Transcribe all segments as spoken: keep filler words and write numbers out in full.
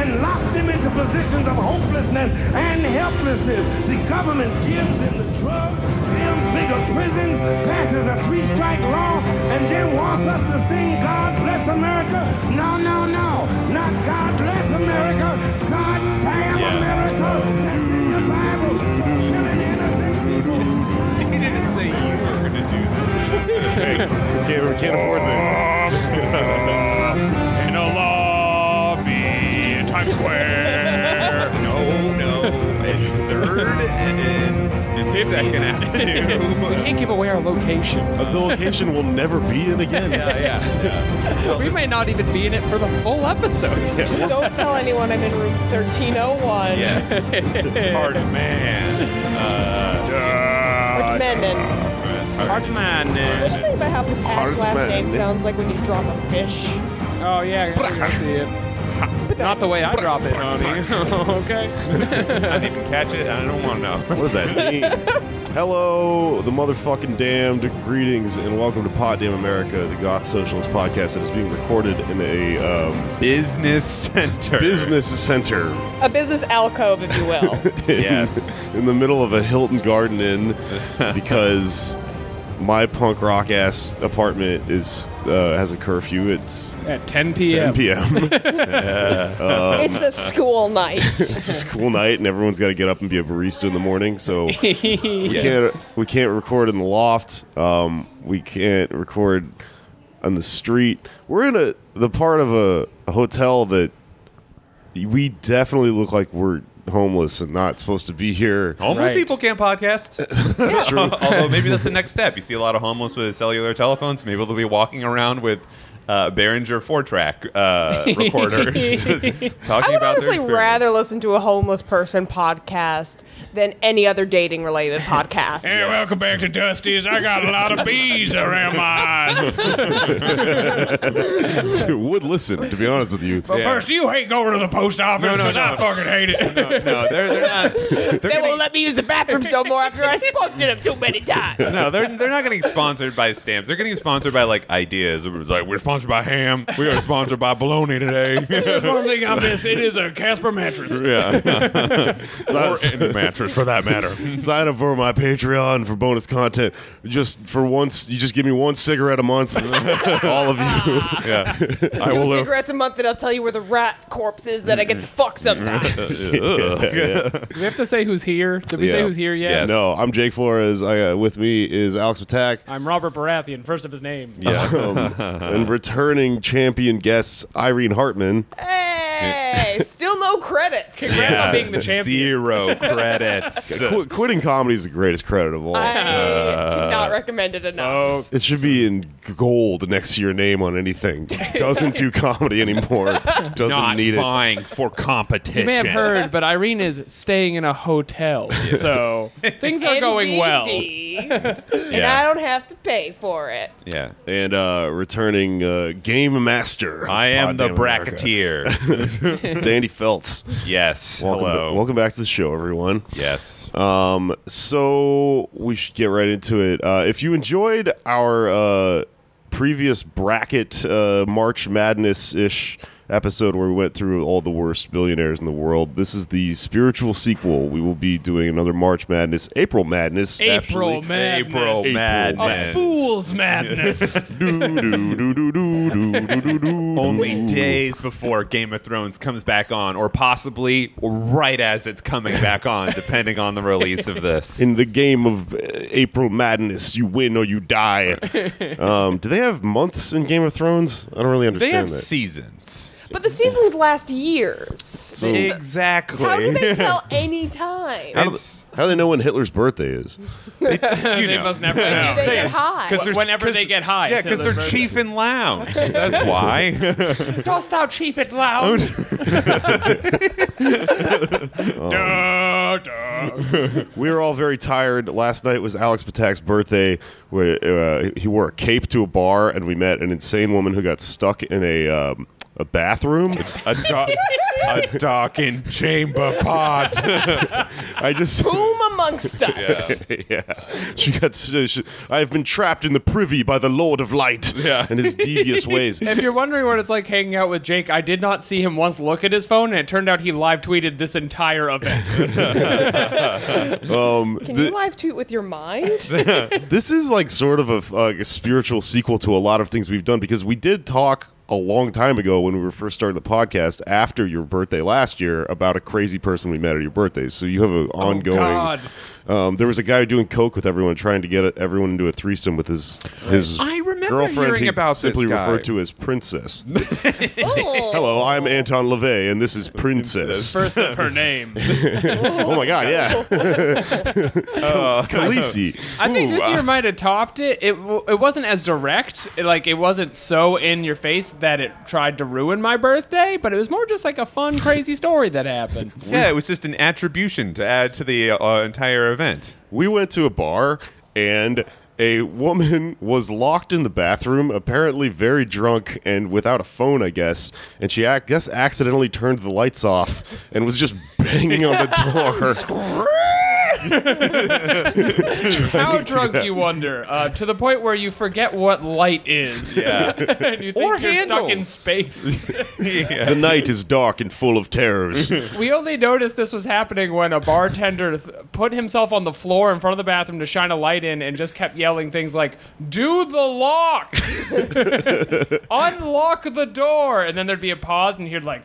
and lock them into positions of hopelessness and helplessness. The government gives them the drugs, them bigger prisons, passes a three-strike law, and then wants us to sing God Bless America. No, no, no. Not God Bless America. God damn yeah. America. That's in the Bible. Killing innocent people. He didn't say you were going to do that. Okay. we, can't, we can't afford that. In a lobby in Times Square. No, no. It's third and it's fifty-second Avenue. We can't give away our location. Uh, the location will never be in again. Yeah, yeah, yeah. We may not even be in it for the full episode. Just don't tell anyone I'm in room thirteen oh one. Yes. Hard man. Uh, Hartmann. Hartmann. What did you say about how Patak's last name sounds like when you drop a fish? Oh, yeah, I see it. Not the way I drop it, honey. Okay. I didn't catch it. I don't want to know. What does that mean? Hello, the motherfucking damned. Greetings and welcome to Pod Damn America, the Goth Socialist podcast that is being recorded in a um, business center. Business center. A business alcove, if you will. in, Yes. In the middle of a Hilton Garden Inn because my punk rock ass apartment is uh, has a curfew. It's at ten p.m. ten p.m. Yeah. um, It's a school night. It's a school night, and everyone's got to get up and be a barista in the morning. So we Yes. can't we can't record in the loft. Um, we can't record on the street. We're in a the part of a, a hotel that we definitely look like we're homeless and not supposed to be here. Homeless Right. people can't podcast. That's true. Although maybe that's the next step. You see a lot of homeless with cellular telephones. Maybe they'll be walking around with uh, Behringer four-track uh, recorders, talking I would about their honestly experience. rather listen to a homeless person podcast than any other dating-related podcast. Hey, welcome back to Dusty's. I got a lot of bees around my eyes. Dude, would listen, to be honest with you. But Yeah. first, you hate going to the post office No, no, because I no. fucking hate it. No, no, they're they're not. They're They getting, won't let me use the bathrooms no more after I spoke to them too many times. no, they're they're not getting sponsored by stamps. They're getting sponsored by like ideas. It's like we're sponsored by ham. We are sponsored by bologna today. There's one thing I miss. It is a Casper mattress. Yeah, or Sign any mattress for that matter. sign up for my Patreon for bonus content. Just for once, you just give me one cigarette a month. All of you. Yeah, I Two will. uh, cigarettes a month, and I'll tell you where the rat corpse is that I get to fuck sometimes. Ugh. Yeah. Do we have to say who's here? Did we Yeah. say who's here yet? Yes. No, I'm Jake Flores. I, uh, with me is Alex Patak. I'm Robert Baratheon, first of his name. Yeah. Um, and returning champion guests, Irene Hartmann. Hey, still no credits. Congrats on being the champion. Zero credits. Qu- quitting comedy is the greatest credit of all. I cannot recommend it enough. Oh, It should be in gold next to your name on anything. Doesn't do comedy anymore. Doesn't Not need it. vying for competition. you may have heard, but Irene is staying in a hotel, so things are going well. N B D, and Yeah. I don't have to pay for it. Yeah. And uh, returning uh, game master. of I am the Pod Damn America. bracketeer. Danny Feltz. Yes. Welcome, Hello. ba- welcome back to the show, everyone. Yes. Um, so we should get right into it. Uh, if you enjoyed our uh, previous bracket uh, March Madness-ish episode where we went through all the worst billionaires in the world, this is the spiritual sequel. We will be doing another March Madness, April Madness. April actually. Madness. April April Madness. A fool's madness. Do, do, do, do, do, do, do, do, do. Only days before Game of Thrones comes back on, or possibly right as it's coming back on, depending on the release of this. In the game of uh, April Madness, you win or you die. Um, do they have months in Game of Thrones? I don't really they understand have that. seasons. But the seasons last years. So- Exactly. How do they tell any time? How do, It's- how do they know when Hitler's birthday is? you They know. must never Do know. they get high? there's- Whenever 'cause- they get high. Yeah, it's because they're Hitler's chief and lounge. That's why. birthday. Dost thou chief it loud? Duh, duh. We were all very tired. Last night was Alex Patak's birthday, where uh, he wore a cape to a bar, and we met an insane woman who got stuck in a um, a bathroom. a, do- a darkened chamber pot. I just Whom among amongst us. Yeah. yeah. She got. She, I have been trapped in the privy by the Lord of Light Yeah. and his devious ways. If you're wondering what it's like hanging out with Jake, I did not see him once look at his phone, and it turned out he live tweeted this entire event. Um, Can the- you live tweet with your mind? this is like sort of a, like a spiritual sequel to a lot of things we've done, because we did talk a long time ago when we were first starting the podcast after your birthday last year about a crazy person we met at your birthday. So you have an ongoing. God. Um, there was a guy doing coke with everyone, trying to get everyone into a threesome with his his I remember girlfriend. hearing he's about this simply guy. referred to as Princess. Oh. Hello, I'm Anton LaVey, and this is Princess. First of her name. Oh my God, yeah, Khaleesi. I think Ooh, this uh, year might have topped it. It w- it wasn't as direct. It, like, it wasn't so in your face that it tried to ruin my birthday, but it was more just like a fun, crazy story that happened. Yeah, it was just an attribution to add to the uh, entire event. We went to a bar, and a woman was locked in the bathroom, apparently very drunk and without a phone, I guess. And she, I guess, accidentally turned the lights off and was just banging on the door. How drunk, you wonder, uh, to the point where you forget what light is. Yeah. And you think Or you're stuck in handles. space. Yeah. The night is dark and full of terrors. We only noticed this was happening when a bartender th- put himself on the floor in front of the bathroom to shine a light in and just kept yelling things like, "Do the lock! Unlock the door!" And then there'd be a pause and he'd like,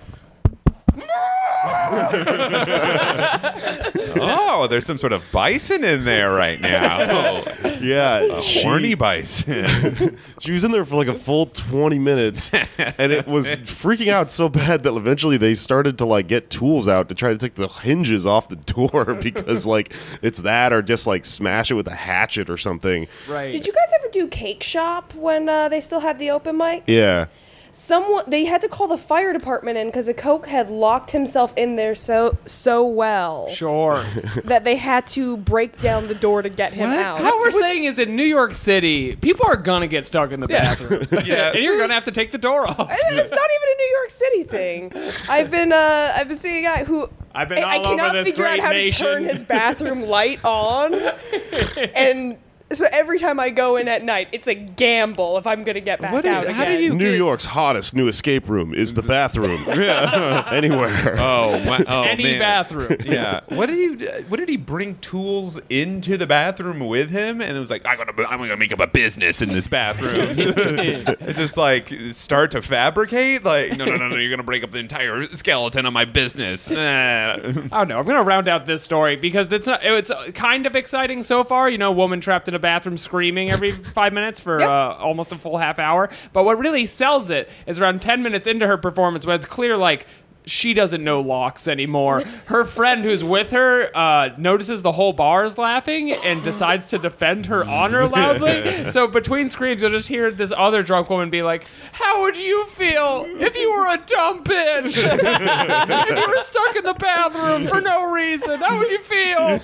Oh, there's some sort of bison in there right now. Yeah, A she- horny bison. She was in there for like a full twenty minutes, and it was freaking out so bad that eventually they started to like get tools out to try to take the hinges off the door because like it's that or just like smash it with a hatchet or something. right. Did you guys ever do Cake Shop when uh, they still had the open mic? Yeah. Someone they had to call the fire department in because a Coke had locked himself in there so so well Sure. that they had to break down the door to get him What? out. What we're saying is in New York City, people are gonna get stuck in the bathroom. Yeah. And you're gonna have to take the door off. It's not even a New York City thing. I've been uh, I've been seeing a guy who I've been I, I all cannot over this figure out great how nation. to turn his bathroom light on, and so every time I go in at night, it's a gamble if I'm gonna get back What do- out how do again. you- New get- York's hottest new escape room is the bathroom. Anywhere. Oh, my, oh Any man. bathroom. Yeah. What did he? What did he bring tools into the bathroom with him? And it was like, I'm gonna, I'm gonna make up a business in this bathroom. It's just like start to fabricate. Like, no, no, no, no. You're gonna break up the entire skeleton of my business. Nah. I don't know. I'm gonna round out this story because it's not. It's kind of exciting so far. You know, woman trapped in a bathroom screaming every five minutes for Yep. uh, almost a full half hour. But what really sells it is around ten minutes into her performance when it's clear like she doesn't know locks anymore. Her friend who's with her uh, notices the whole bar is laughing and decides to defend her honor loudly. So between screams, you'll just hear this other drunk woman be like, "How would you feel if you were a dumb bitch? If you were stuck in the bathroom for no reason, how would you feel?"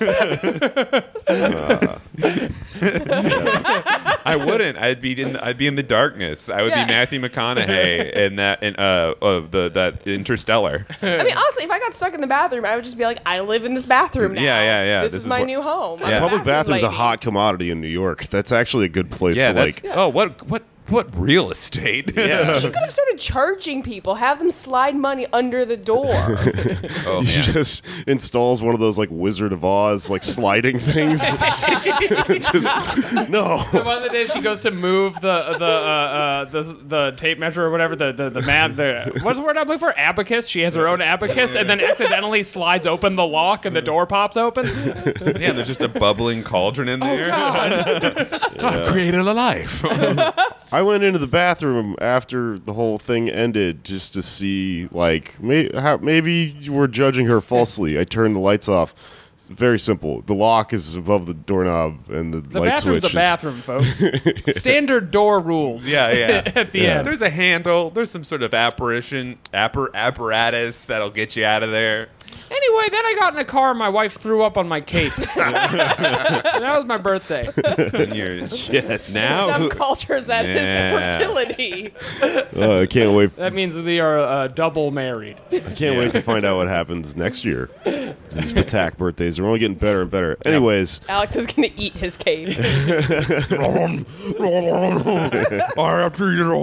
I wouldn't. I'd be in. I'd be in the darkness. I would Yeah. be Matthew McConaughey in that in uh of the that Interstellar. I mean, honestly, if I got stuck in the bathroom, I would just be like, I live in this bathroom now. Yeah, yeah, yeah. This, This is, is my what- new home. I'm Yeah. a Public bathroom's a lady. hot commodity in New York. That's actually a good place Yeah, to that's. like. Oh, what what what real estate? Yeah. She could have started charging people, have them slide money under the door. Oh, She man. just installs one of those like Wizard of Oz like sliding things. Just no. So one of the days she goes to move the the uh, uh, the, the tape measure or whatever the the the map the what's the word I'm looking for abacus. She has her own abacus and then accidentally slides open the lock and the door pops open. Yeah, there's just a bubbling cauldron in there. God. I've created a life. I went into the bathroom after the whole thing ended just to see, like, may, how, maybe you were judging her falsely. I turned the lights off. It's very simple. The lock is above the doorknob, and the, The light bathroom's switch a bathroom, folks. Standard door rules. Yeah, yeah. At the Yeah. end. There's a handle. There's some sort of apparition, appar- apparatus that'll get you out of there. Anyway, Anyway, then I got in a car and my wife threw up on my cape. That was my birthday. And you're- Yes. Now, Some who- cultures that is Yeah. fertility. Uh, I can't wait. That means we are uh, double married. I can't wait to find out what happens next year. These Patak birthdays are only getting better and better. Anyways, Alex is gonna eat his cave. I have to eat it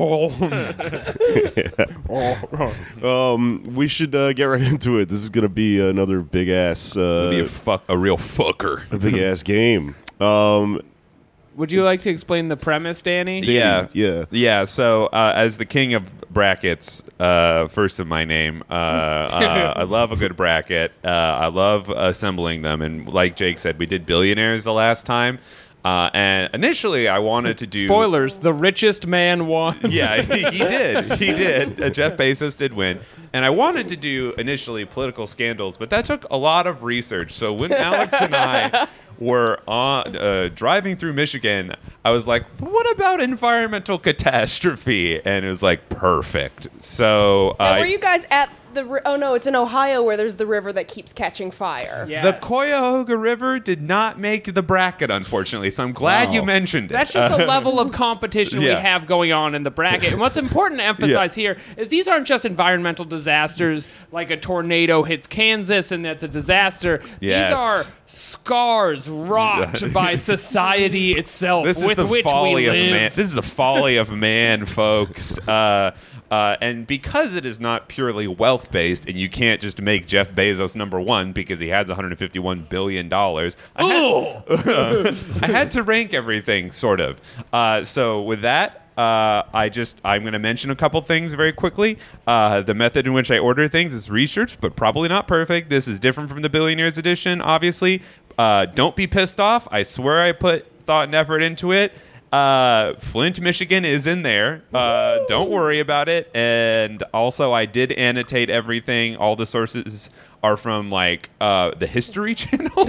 all. um, we should uh, get right into it. This is gonna be another big ass, uh, Be a fuck, a real fucker. a big ass game. Um, Would you like to explain the premise, Danny? Yeah, yeah. yeah. So, uh, as the king of brackets, uh, first of my name, uh, uh, I love a good bracket. Uh, I love assembling them, and like Jake said, we did billionaires the last time. Uh, and initially, I wanted to do Spoilers: the richest man won. Yeah, he, he did. He did. Uh, Jeff Bezos did win. And I wanted to do initially political scandals, but that took a lot of research. So when Alex and I were on uh, driving through Michigan, I was like, what about environmental catastrophe? And it was like, perfect. So Now, I were you guys at the? Ri- oh no, it's in Ohio where there's the river that keeps catching fire. Yes. the Cuyahoga River did not make the bracket, unfortunately. So I'm glad Wow. you mentioned it. That's just the level of competition we Yeah. have going on in the bracket. And what's important to emphasize here is these aren't just environmental disasters like a tornado hits Kansas and that's a disaster. Yes. These are scars wrought by society itself This is with the which folly we of live. man. This is the folly of man, folks. Uh, uh, and because it is not purely wealth based, and you can't just make Jeff Bezos number one because he has one hundred fifty-one billion dollars. I, had- I had to rank everything, sort of. Uh, so with that. Uh, I just I'm going to mention a couple things very quickly. Uh, the method in which I order things is research, but probably not perfect. This is different from the Billionaires edition, obviously. Uh, don't be pissed off. I swear I put thought and effort into it. Uh, Flint, Michigan is in there. Uh, don't worry about it. And also, I did annotate everything. All the sources are from like uh, the History Channel,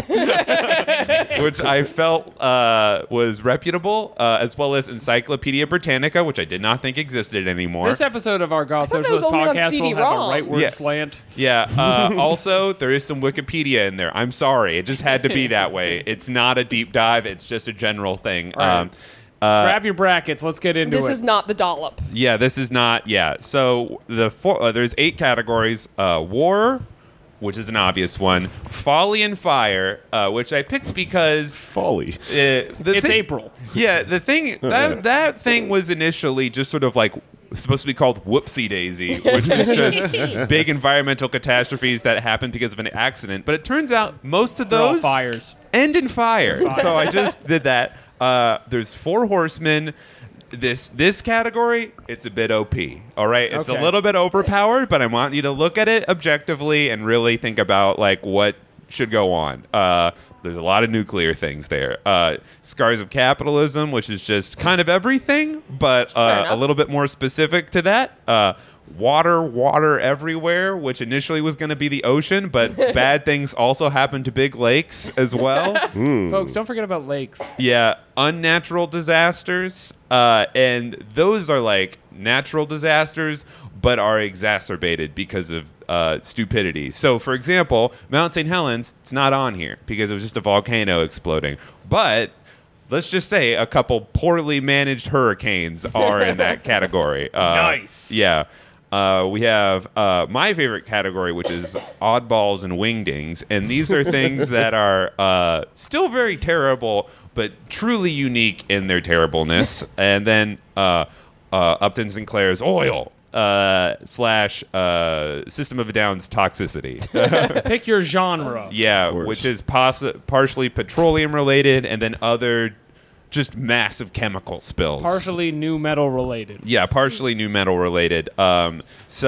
which I felt uh, was reputable, uh, as well as Encyclopedia Britannica, which I did not think existed anymore. This episode of our God thought that was Socialist only on podcast C D will have a ROM. rightward Yes. slant. Yeah. Uh, also, there is some Wikipedia in there. I'm sorry. It just had to be that way. It's not a deep dive. It's just a general thing. Right. Um, uh, Grab your brackets. Let's get into This it. is not the dollop. yeah, this is not. Yeah. So the four, uh, there's eight categories. Uh, war, which is an obvious one. Folly and fire, uh, which I picked because Folly. uh, the It's thing- April. Yeah, the thing that that thing was initially just sort of like supposed to be called Whoopsie Daisy, which was just big environmental catastrophes that happened because of an accident. But it turns out most of They're all those fires. end in fire. So I just did that. Uh, there's four horsemen. This this category, it's a bit O P. All right, it's Okay. a little bit overpowered, but I want you to look at it objectively and really think about like what should go on. Uh, there's a lot of nuclear things there. Uh, scars of capitalism, which is just kind of everything, but Fair uh, a enough. little bit more specific to that. Uh, water, water everywhere, which initially was going to be the ocean, but bad things also happen to big lakes as well. Folks, don't forget about lakes. Yeah, unnatural disasters, uh, and those are like natural disasters, but are exacerbated because of uh, stupidity. So, for example, Mount Saint Helens, it's not on here because it was just a volcano exploding. But let's just say a couple poorly managed hurricanes are in that category. Uh, Nice. Yeah. Uh, we have uh, my favorite category, which is oddballs and wingdings. And these are things that are uh, still very terrible, but truly unique in their terribleness. And then uh, uh, Upton Sinclair's oil uh, slash uh, System of a Down's toxicity. Pick your genre. Yeah, course. which is possi- partially petroleum related and then other just massive chemical spills. Partially new metal related. Yeah, partially new metal related. Um,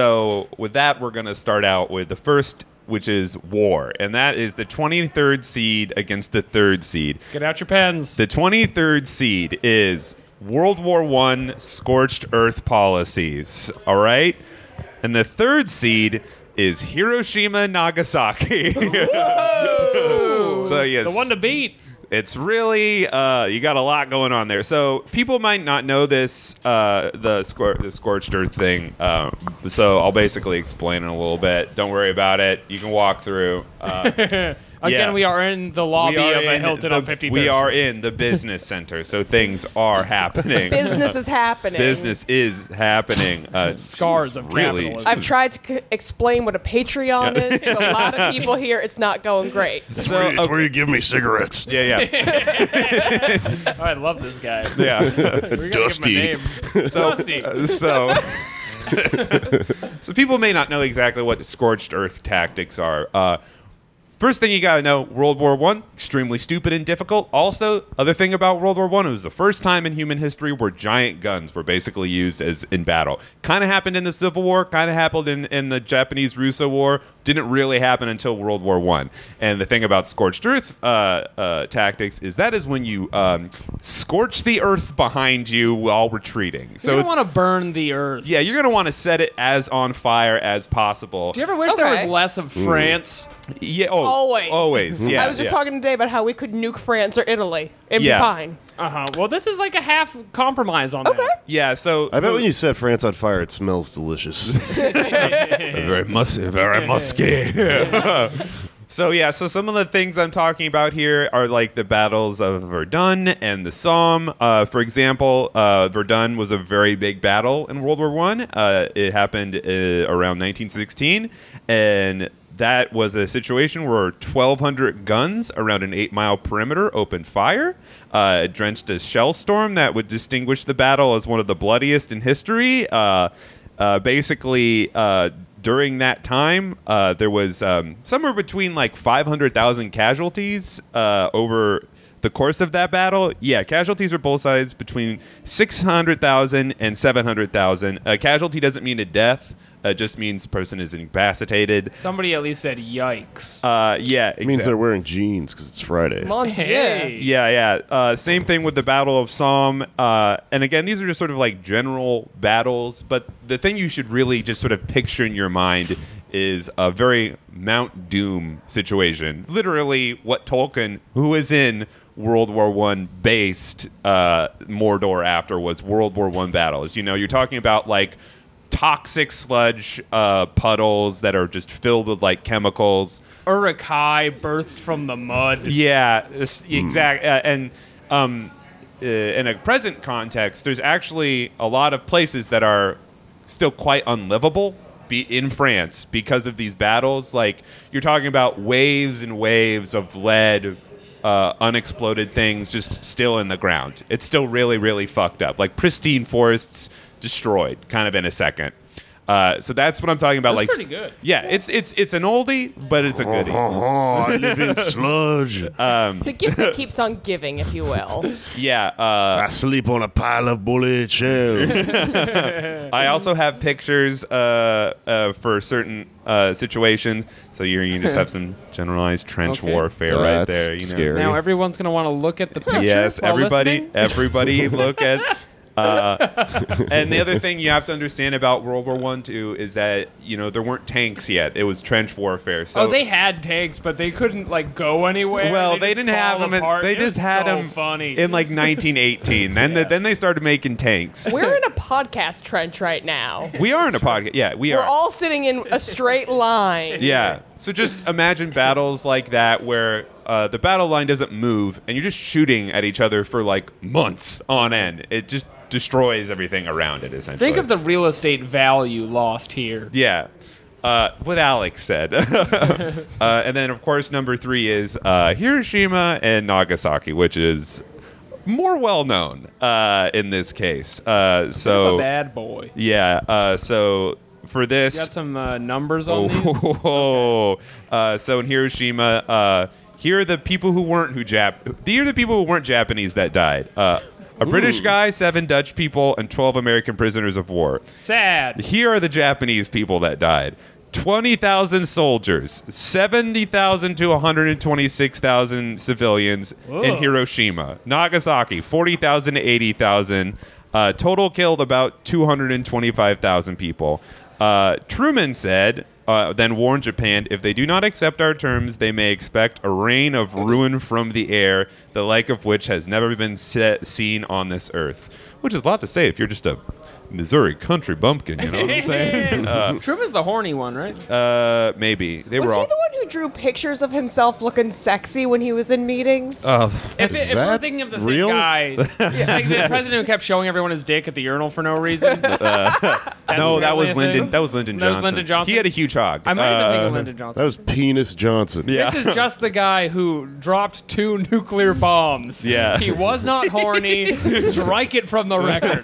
so with that, we're going to start out with the first, which is war. And that is the twenty-third seed against the third seed. Get out your pens. The twenty-third seed is World War One scorched earth policies. All right? And the third seed is Hiroshima, Nagasaki. So yes. The one to beat. It's really uh, you got a lot going on there. So people might not know this uh, the scor- the scorched earth thing. Uh, so I'll basically explain it a little bit. Don't worry about it. You can walk through. Uh, Again, yeah. we are in the lobby We are of a in Hilton the- on fifty-third. We are in the business center, so things are happening. Business is happening. Business is happening. Uh, Scars of really. capitalism. I've tried to c- explain what a Patreon is to a lot of people here. It's not going great. It's, So, where, it's okay. where you give me cigarettes. Yeah, yeah, Oh, I love this guy. yeah. We're gonna Dusty. Give him a name. So, Dusty. uh, so, so people may not know exactly what scorched earth tactics are. Uh, First thing you gotta know, World War One, extremely stupid and difficult. Also, other thing about World War One, it was the first time in human history where giant guns were basically used as in battle. Kind of happened in the Civil War, kind of happened in, in the Japanese-Russo War. Didn't really happen until World War One. And the thing about scorched earth uh, uh, tactics is that is when you um, scorch the earth behind you while retreating. So you it's don't want to burn the earth. yeah, you're gonna want to set it as on fire as possible. Do you ever wish there was Okay. less of France? Yeah, oh, Always. always. Yeah, I was just yeah. talking today about how we could nuke France or Italy. It'd Yeah. be fine. Uh huh. Well, this is like a half compromise on Okay. that. Yeah, so I bet so- when you set France on fire, it smells delicious. very musky, very musky. So yeah, so some of the things I'm talking about here are like the battles of Verdun and the Somme. Uh, for example, uh, Verdun was a very big battle in World War One. Uh, it happened uh, around nineteen sixteen, and that was a situation where twelve hundred guns around an eight-mile perimeter opened fire. Uh, it drenched a shell storm that would distinguish the battle as one of the bloodiest in history. Uh, uh, basically, uh, during that time, uh, there was um, somewhere between like five hundred thousand casualties uh, over the course of that battle. Yeah, casualties are both sides between six hundred thousand and seven hundred thousand. A casualty doesn't mean a death. It just means the person is incapacitated. Somebody at least said yikes. Uh, yeah, It means exact- they're wearing jeans because it's Friday. Mon Dieu. Hey. Yeah, yeah. Uh, same thing with the Battle of Somme. Uh, and again, these are just sort of like general battles. But the thing you should really just sort of picture in your mind is a very Mount Doom situation. Literally, what Tolkien, who was in World War One, based uh, Mordor after was World War One battles. You know, you're talking about like toxic sludge uh, puddles that are just filled with like chemicals. Uruk-hai burst from the mud. Yeah, exactly. Uh, and um, uh, in a present context, there's actually a lot of places that are still quite unlivable be in France because of these battles. Like, you're talking about waves and waves of lead, uh, unexploded things just still in the ground. It's still really, really fucked up. Like, pristine forests destroyed kind of in a second. Uh, so that's what I'm talking about. That's like, pretty good. Yeah, it's it's it's an oldie, but it's a goodie. Oh, I live in sludge. The gift that keeps on giving, if you will. Yeah. Uh, I sleep on a pile of bullet shells. I also have pictures uh, uh, for certain uh, situations, so you're, you just have some generalized trench Okay. warfare right That's there. You know? scary. Now everyone's gonna want to look at the picture. Yes, while everybody, listening. everybody, look at. Uh, and the other thing you have to understand about World War One too is that you know there weren't tanks yet; it was trench warfare. So Oh, they had tanks, but they couldn't like go anywhere. well, they, just didn't have fall them. In, apart. they It just was had so them funny. in like nineteen eighteen. Then Yeah. the, then they started making tanks. We're in a podcast trench right now. We are in a podcast. Yeah, we We're are. all sitting in a straight line. Yeah. So just imagine battles like that where uh, the battle line doesn't move and you're just shooting at each other for like months on end. It just destroys everything around it, essentially. Think of the real estate value lost here. Yeah. Uh, what Alex said. uh, and then, of course, number three is uh, Hiroshima and Nagasaki, which is more well known uh, in this case. Uh, Bit of so, a bad boy. yeah. Uh, so for this. You got some uh, numbers on these? Oh, uh, so in Hiroshima, uh, here are the people who weren't who Jap. Here are the people who weren't Japanese that died. Uh, a British guy, seven Dutch people, and twelve American prisoners of war. Sad. Here are the Japanese people that died. twenty thousand soldiers, seventy thousand to one hundred twenty-six thousand civilians Whoa. in Hiroshima. Nagasaki, forty thousand to eighty thousand. Uh, total killed about two hundred twenty-five thousand people. Uh, Truman said uh, then warned Japan, if they do not accept our terms, they may expect a rain of ruin from the air, the like of which has never been set, seen on this earth. Which is a lot to say if you're just a Missouri country bumpkin, you know what I'm saying? Uh, Truman's the horny one, right? uh, maybe. They Was were he all... the one who drew pictures of himself looking sexy when he was in meetings? Oh, If, if we're that thinking of the real? same guy, like the president who kept showing everyone his dick at the urinal for no reason. Uh, no, that was apparently a Lyndon. thing. That was Lyndon That was Johnson. Lyndon Johnson? He had a huge hog. I might have been thinking Uh, of Lyndon Johnson. That was Penis Johnson. Yeah. This is just the guy who dropped two nuclear bombs. Yeah. He was not horny. Strike it from the record.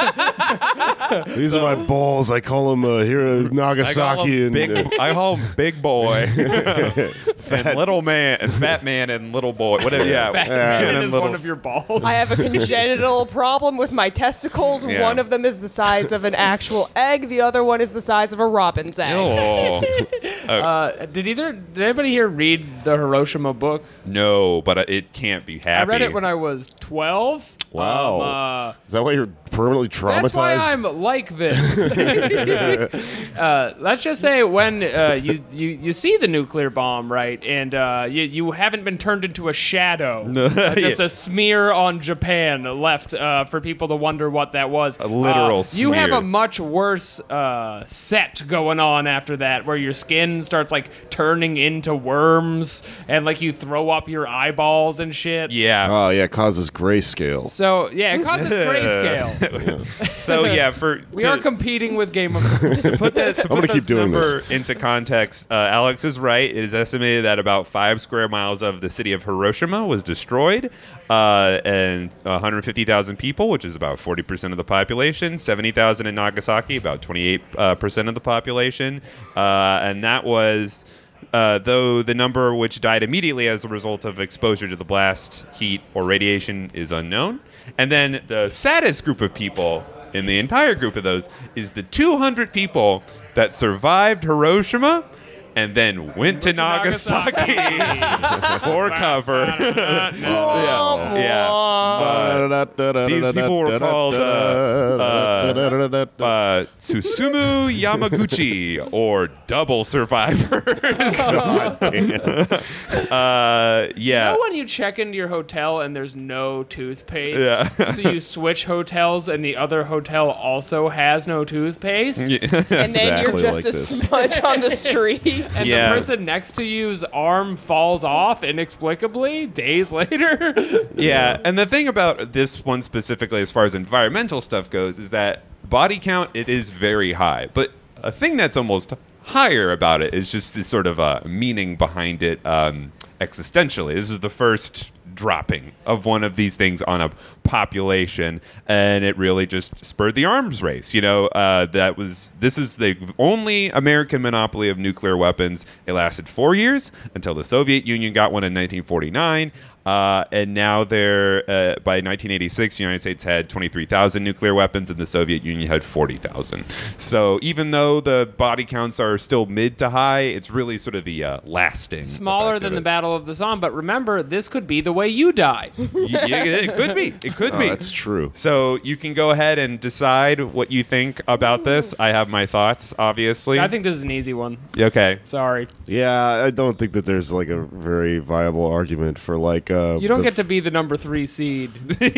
These are my balls. I call them uh, here I call Nagasaki him and big, uh, I call him big boy, and little man, and fat man, and little boy. Whatever. Yeah. Fat Yeah. man And is little- one of your balls. I have a congenital problem with my testicles. Yeah. One of them is the size of an actual egg. The other one is the size of a robin's egg. Oh. Uh, did either did anybody here read the Hiroshima book? No, but uh, it can't be happy. I read it when I was twelve. wow. Um, uh, Is that why you're permanently traumatized? That's why I'm like this. uh, let's just say when uh, you, you you see the nuclear bomb, right, and uh, you you haven't been turned into a shadow, uh, just Yeah. a smear on Japan left uh, for people to wonder what that was. A literal Uh, You have smear. a much worse uh, set going on after that, where your skin starts like turning into worms, and like you throw up your eyeballs and shit. Yeah. Oh yeah, it causes grayscale. So yeah, it causes grayscale. So yeah, for We to, are competing with Game of Thrones. to put that to gonna put keep this doing number this. into context, uh, Alex is right. It is estimated that about five square miles of the city of Hiroshima was destroyed, uh, and one hundred fifty thousand people, which is about forty percent of the population, seventy thousand in Nagasaki, about twenty-eight uh, percent of the population, uh, and that was. Uh, though the number which died immediately as a result of exposure to the blast, heat, or radiation is unknown. And then the saddest group of people in the entire group of those is the two hundred people that survived Hiroshima and then went to to Nagasaki. Nagasaki for cover. yeah. yeah. Uh, these people were called uh, uh, uh, Tsusumu Yamaguchi, or double survivors. uh, yeah. You know when you check into your hotel and there's no toothpaste? Yeah. So you switch hotels and the other hotel also has no toothpaste? Yeah. And then you're Exactly just like a this. smudge on the street. And Yeah. the person next to you's arm falls off inexplicably days later? Yeah, and the thing about this one specifically, as far as environmental stuff goes, is that body count, it is very high. But a thing that's almost higher about it is just this sort of uh, meaning behind it um, existentially. This was the first dropping of one of these things on a population, and it really just spurred the arms race. You know, uh, that was this is the only American monopoly of nuclear weapons. It lasted four years until the Soviet Union got one in nineteen forty-nine. Uh, and now they're, uh, by nineteen eighty-six, the United States had twenty-three thousand nuclear weapons and the Soviet Union had forty thousand. So even though the body counts are still mid to high, it's really sort of the uh, lasting. Smaller effect than of the it. Battle of the Somme, but remember, this could be the way you die. Y- yeah, it could be. It could Oh, be. that's true. So you can go ahead and decide what you think about this. I have my thoughts, obviously. I think this is an easy one. Okay. Sorry. Yeah, I don't think that there's like a very viable argument for like. Uh, You don't the get to be the number three seed.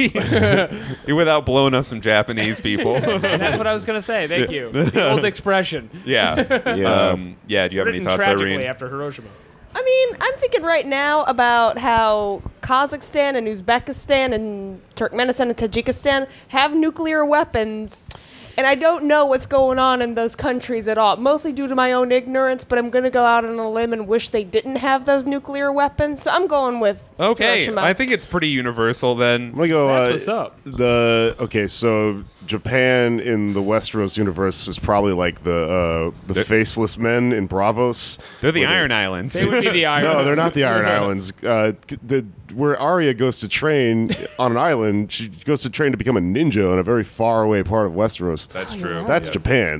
Without blowing up some Japanese people. And that's what I was going to say. Thank you. The old expression. yeah. Yeah. Um, yeah. Do you have any Written thoughts, tragically Irene? after Hiroshima. I mean, I'm thinking right now about how Kazakhstan and Uzbekistan and Turkmenistan and Tajikistan have nuclear weapons. And I don't know what's going on in those countries at all, mostly due to my own ignorance, but I'm going to go out on a limb and wish they didn't have those nuclear weapons. So I'm going with Okay. Hiroshima. I think it's pretty universal then. I'm gonna go. That's uh, what's up. The okay, so Japan in the Westeros universe is probably like the uh, the They're- faceless men in Bravos. They're the Where Iron Islands. They would be the iron. No, they're not the Iron Islands. Uh, the, where Arya goes to train on an island, she goes to train to become a ninja in a very far away part of Westeros. That's true. That's Yes. Japan.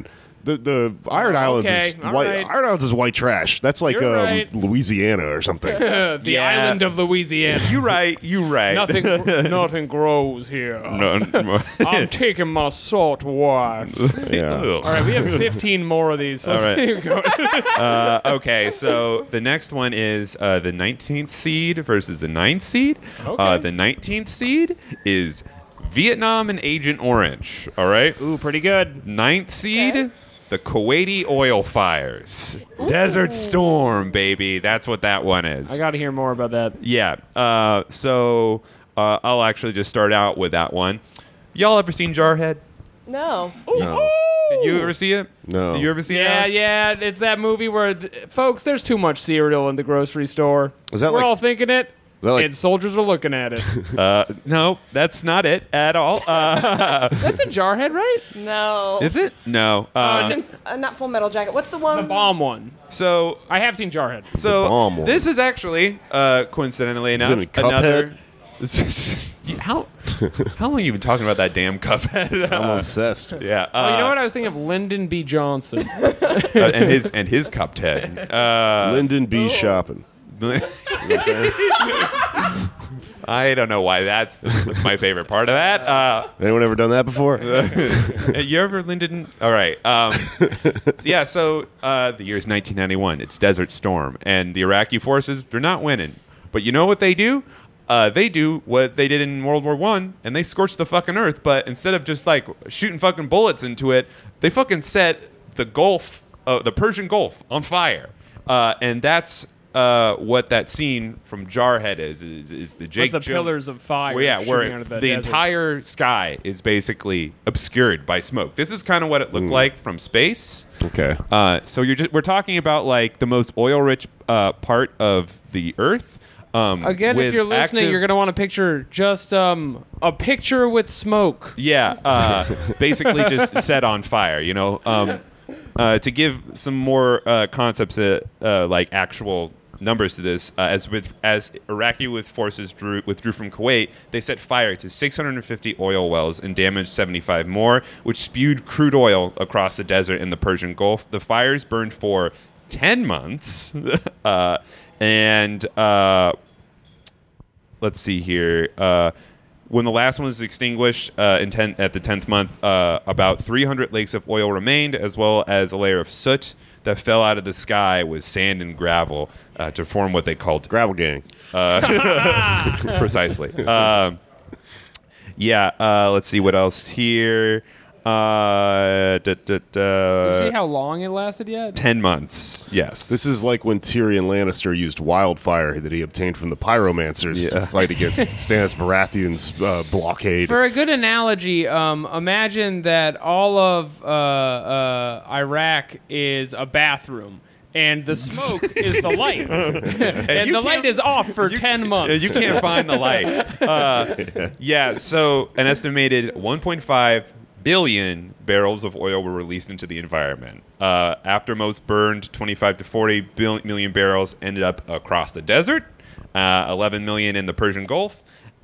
The the Iron Islands okay, is all white. right. Iron Islands is white trash. That's like You're um, right. Louisiana or something. the Yeah. island of Louisiana. You right. You right. Nothing, nothing grows here. No, no. I'm taking my salt wife. Yeah. All right, we have fifteen more of these. So All right. keep going. Uh, okay, so the next one is uh, the nineteenth seed versus the ninth seed. Okay. Uh, the nineteenth seed is Vietnam and Agent Orange. All right. Ooh, pretty good. Ninth seed, Okay. the Kuwaiti oil fires. Desert Storm, baby. That's what that one is. I got to hear more about that. Yeah. Uh, so uh, I'll actually just start out with that one. Y'all ever seen Jarhead? No. No. Did you ever see it? No. Did you ever see it? Yeah, Alex? yeah, it's that movie where, th- folks, there's too much cereal in the grocery store. Is that We're like- all thinking it, that like- and soldiers are looking at it. Uh, no, that's not it at all. Uh, That's a Jarhead, right? No. is it? No. Oh, Uh, it's in uh, not Full Metal Jacket. What's the one? The bomb one. so I have seen Jarhead. so bomb one. this is actually uh, coincidentally it enough in Cuphead? another. how how long have you been talking about that damn Cuphead? I'm Uh, obsessed. yeah. Uh, Oh, you know what? I was thinking of Lyndon B. Johnson. uh, and his and his Cuphead. Uh, Lyndon B. shopping. You know what I'm saying? I don't know why that's my favorite part of that. Uh, Anyone ever done that before? you ever Lyndon? All right. Um, so yeah. So uh, the year's nineteen ninety-one. It's Desert Storm, and the Iraqi forces, they're not winning. But you know what they do? Uh, they do what they did in World War One, and they scorch the fucking earth. But instead of just like shooting fucking bullets into it, they fucking set the Gulf, uh, the Persian Gulf, on fire. Uh, and that's uh, what that scene from Jarhead is. Is, is the Jake With the Gyllen- pillars of fire. Well, yeah, shooting where out of the, the desert. entire sky is basically obscured by smoke. This is kind of what it looked like from space. Okay. Uh, so you're just, we're talking about like the most oil-rich uh, part of the Earth. Um, Again, if with you're listening, active- you're going to want to picture just um, a picture with smoke. Yeah, uh, basically just set on fire. You know, um, uh, to give some more uh, concepts, uh, uh, like actual numbers to this, uh, as with as Iraqi with forces drew, withdrew from Kuwait, they set fire to six hundred fifty oil wells and damaged seventy-five more, which spewed crude oil across the desert in the Persian Gulf. The fires burned for ten months, uh, and uh, let's see here. Uh, when the last one was extinguished uh, in ten, at the tenth month, uh, about three hundred lakes of oil remained, as well as a layer of soot that fell out of the sky with sand and gravel uh, to form what they called Gravel gang. precisely. Um, yeah, uh, let's see what else here. Uh, da, da, da, You see how long it lasted yet? ten months, yes. This is like when Tyrion Lannister used wildfire that he obtained from the pyromancers Yeah. to fight against Stannis Baratheon's uh, blockade. For a good analogy, um, imagine that all of uh, uh, Iraq is a bathroom, and the smoke is the light, and you the light can't- is off for you- ten Yeah, months. you can't find the light. Uh, yeah, so an estimated one point five billion barrels of oil were released into the environment. Uh, after most burned, twenty-five to forty bil- million barrels ended up across the desert, uh, eleven million in the Persian Gulf.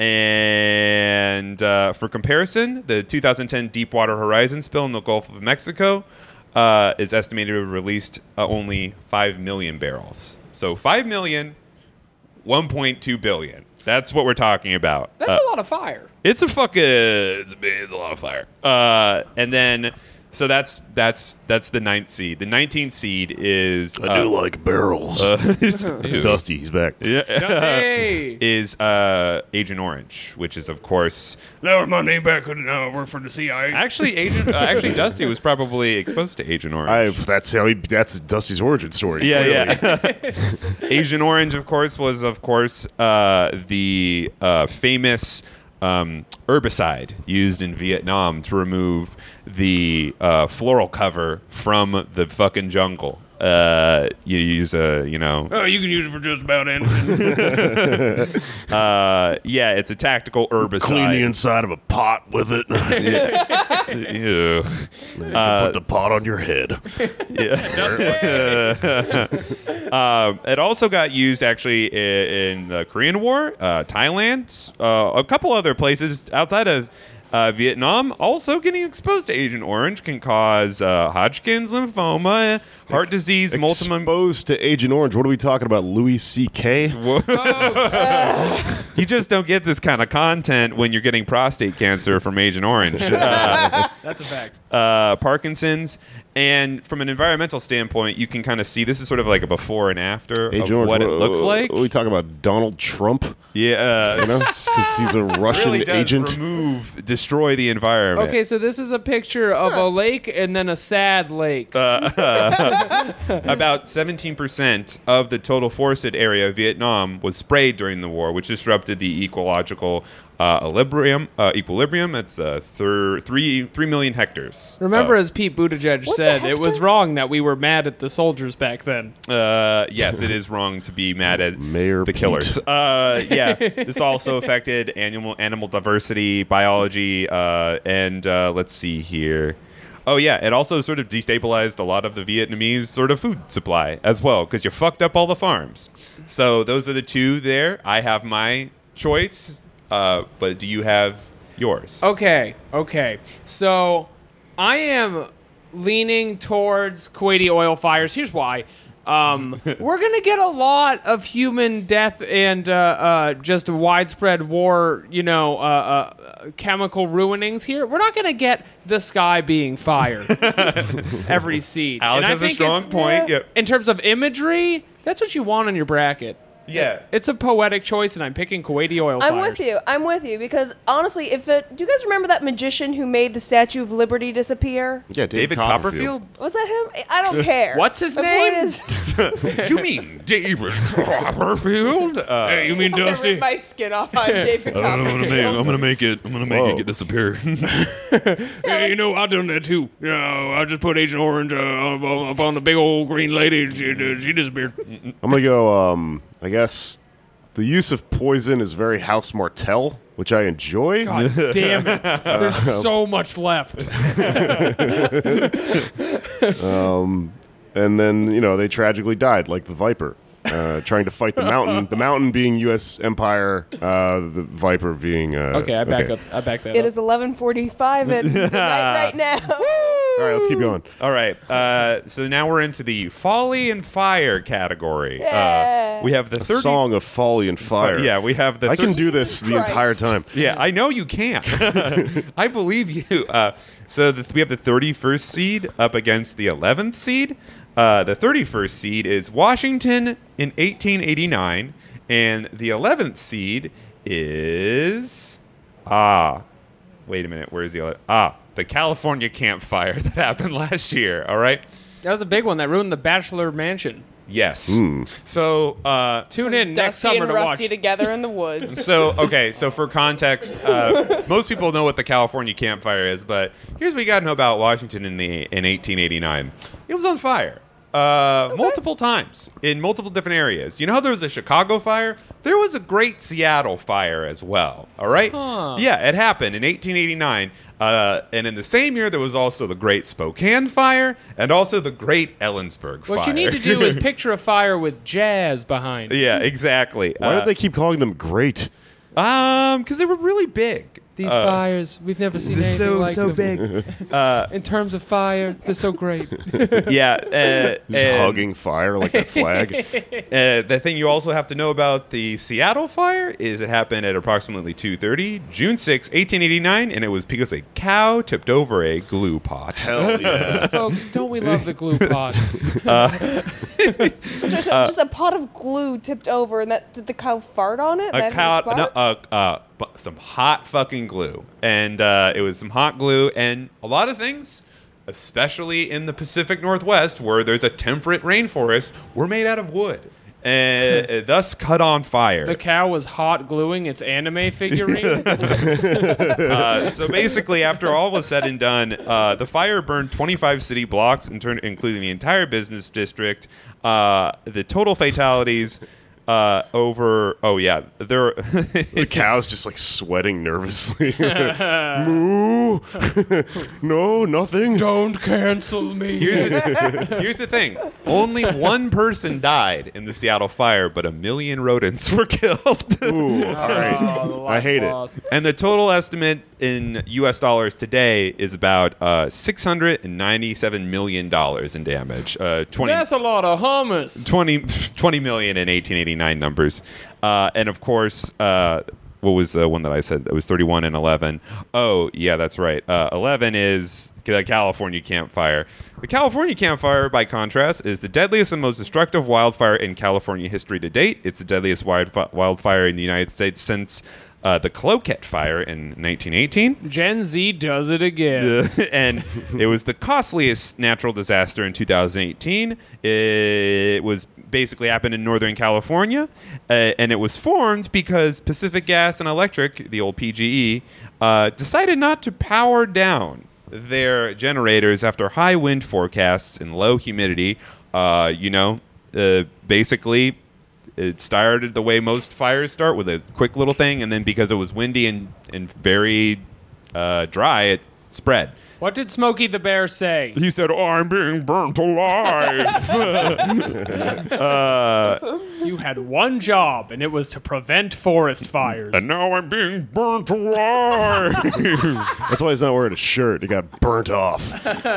And uh, for comparison, the two thousand ten Deepwater Horizon spill in the Gulf of Mexico uh, is estimated to have released uh, only five million barrels. So five million, one point two billion. That's what we're talking about. That's Uh, a lot of fire. It's a fucking it's a, big- it's a lot of fire. Uh, and then so that's that's that's the ninth seed. The nineteenth seed is I do uh, like barrels. uh, it's ew. Dusty. He's back. Yeah. Hey. is uh, Agent Orange, which is of course That was my name back when I worked for the C I A. actually Agent. Uh, actually, Dusty was probably exposed to Agent Orange. I, that's how he. That's Dusty's origin story. Yeah, clearly. yeah. Agent Orange, of course, was of course uh, the uh, famous um, herbicide used in Vietnam to remove the uh, floral cover from the fucking jungle. Uh, you use a, you know, Oh, you can use it for just about anything. uh, yeah, it's a tactical herbicide. Clean the inside of a pot with it. Ew. You can put the pot on your head. Um, it also got used actually in, in the Korean War, uh, Thailand, uh, a couple other places outside of Uh, Vietnam also getting exposed to Agent Orange can cause uh, Hodgkin's lymphoma, heart disease, multiple. Exposed to Agent Orange. What are we talking about? Louis C K? You just don't get this kind of content when you're getting prostate cancer from Agent Orange. Uh, That's a fact. uh, Parkinson's. And from an environmental standpoint, you can kind of see this is sort of like a before and after Agent of Orange, what it what- looks what- like. What are we talking about? Donald Trump? Yeah, uh, You know? Because he's a Russian really does agent. remove, destroy the environment. Okay, so this is a picture of a lake and then a sad lake. About seventeen percent of the total forested area of Vietnam was sprayed during the war, which disrupted the ecological uh, equilibrium. Uh, equilibrium. That's uh, thir- three three million hectares. Remember, Uh, as Pete Buttigieg What's a said, it was hectare? wrong that we were mad at the soldiers back then. Uh, yes, it is wrong to be mad at Mayor the Pete. killers. Uh, yeah, this also affected animal animal diversity, biology, uh, and uh, let's see here. Oh yeah, it also sort of destabilized a lot of the Vietnamese sort of food supply as well because you fucked up all the farms. So those are the two there. I have my choice, uh, but do you have yours? Okay, okay. So I am leaning towards Kuwaiti oil fires. Here's why. Um, we're going to get a lot of human death and uh, uh, just widespread war, you know, uh, uh, chemical ruinings here. We're not going to get the sky being fire every seed. Alex And I has a think strong it's- point. Yep. In terms of imagery, that's what you want on your bracket. Yeah. It's a poetic choice, and I'm picking Kuwaiti oil I'm fires. with you. I'm with you because honestly, if it, do you guys remember that magician who made the Statue of Liberty disappear? Yeah, David Copperfield? Was that him? I don't care. What's his My name? Point is, You mean David Copperfield? Uh, Hey, you mean I Dusty? ripped my skin off on David I'm gonna Copperfield. make, I'm gonna make it. I'm gonna make Whoa. it disappear. Yeah, you know, I've done that too. You know, I just put Agent Orange uh, up, up on the big old green lady. She, uh, she disappeared. I'm going to go, um, I guess, the use of poison is very House Martell, which I enjoy. God damn it. There's so much left. And then, you know, they tragically died, like the Viper, uh, trying to fight the Mountain. The Mountain being U S Empire, uh, the Viper being... Uh, Okay, I back up. I back that It up. is eleven forty-five at midnight right now. All right, let's keep going. All right. Uh, so now we're into the folly and fire category. Yeah. Uh, we have the A thirty. song of folly and fire. Yeah, we have the. I can thir- do this the Christ. entire time. Yeah, I know you can. I believe you. Uh, so the, we have the thirty-first seed up against the eleventh seed. Uh, the thirty-first seed is Washington in eighteen eighty-nine, and the eleventh seed is ah. Wait a minute. Where's the ele- ah the California campfire that happened last year? All right. That was a big one that ruined the Bachelor Mansion. Yes. So uh, Tune in next Dusty summer and to Rusty watch. together in the woods. So, okay, so for context, uh, most people know what the California campfire is, but here's what you got to know about Washington in the in eighteen eighty-nine. It was on fire. Uh, multiple times in multiple different areas. You know how there was a Chicago fire? There was a great Seattle fire as well. All right? Huh. Yeah, it happened in eighteen eighty-nine. Uh, and in the same year, there was also the Great Spokane Fire and also the Great Ellensburg Fire. What you need to do is picture a fire with jazz behind. Yeah, exactly. Why Uh, did they keep calling them great? Um, because they were really big. These Uh, fires, we've never seen They're anything so like so them. big. Uh, In terms of fire, they're so great. yeah, uh, Just and, hugging fire like that flag. Uh, the thing you also have to know about the Seattle fire is it happened at approximately two thirty, June sixth, eighteen eighty-nine, and it was because a cow tipped over a glue pot. Hell yeah. Folks, don't we love the glue pot? just, a, just a pot of glue tipped over, and that did the cow fart on it? A That cow, his no, fart? uh, uh, bu- some hot fucking glue, and uh, it was some hot glue, and a lot of things, especially in the Pacific Northwest, where there's a temperate rainforest, were made out of wood, and thus cut on fire. The cow was hot gluing its anime figurine. Uh, so basically, after all was said and done, uh, the fire burned twenty-five city blocks, in turn, including the entire business district. Uh, the total fatalities uh, over. Oh yeah, there. The cow's just like sweating nervously. Moo. No, nothing. Don't cancel me. Here's the, here's the thing: only one person died in the Seattle fire, but a million rodents were killed. Ooh, all right. Oh, the I hate it. loss. And the total estimate in U S dollars today is about uh, six hundred ninety-seven million dollars in damage. Uh, twenty That's a lot of hummus. twenty, twenty million in eighteen eighty-nine numbers. Uh, and of course, uh, what was the one that I said? It was thirty-one and eleven. Oh, yeah, that's right. Uh, eleven is the California campfire. The California campfire, by contrast, is the deadliest and most destructive wildfire in California history to date. It's the deadliest wildf- wildfire in the United States since uh, the Cloquet fire in nineteen eighteen. Gen Z does it again. And it was the costliest natural disaster in two thousand eighteen. It was basically happened in Northern California, uh, and it was formed because Pacific Gas and Electric, the old P G E, uh, decided not to power down their generators after high wind forecasts and low humidity. Uh, you know, uh, basically, it started the way most fires start, with a quick little thing, and then because it was windy and, and very uh, dry, it spread. What did Smokey the Bear say? He said, "Oh, I'm being burnt alive." uh, You had one job, and it was to prevent forest fires. and now I'm being burnt alive. That's why he's not wearing a shirt. He got burnt off.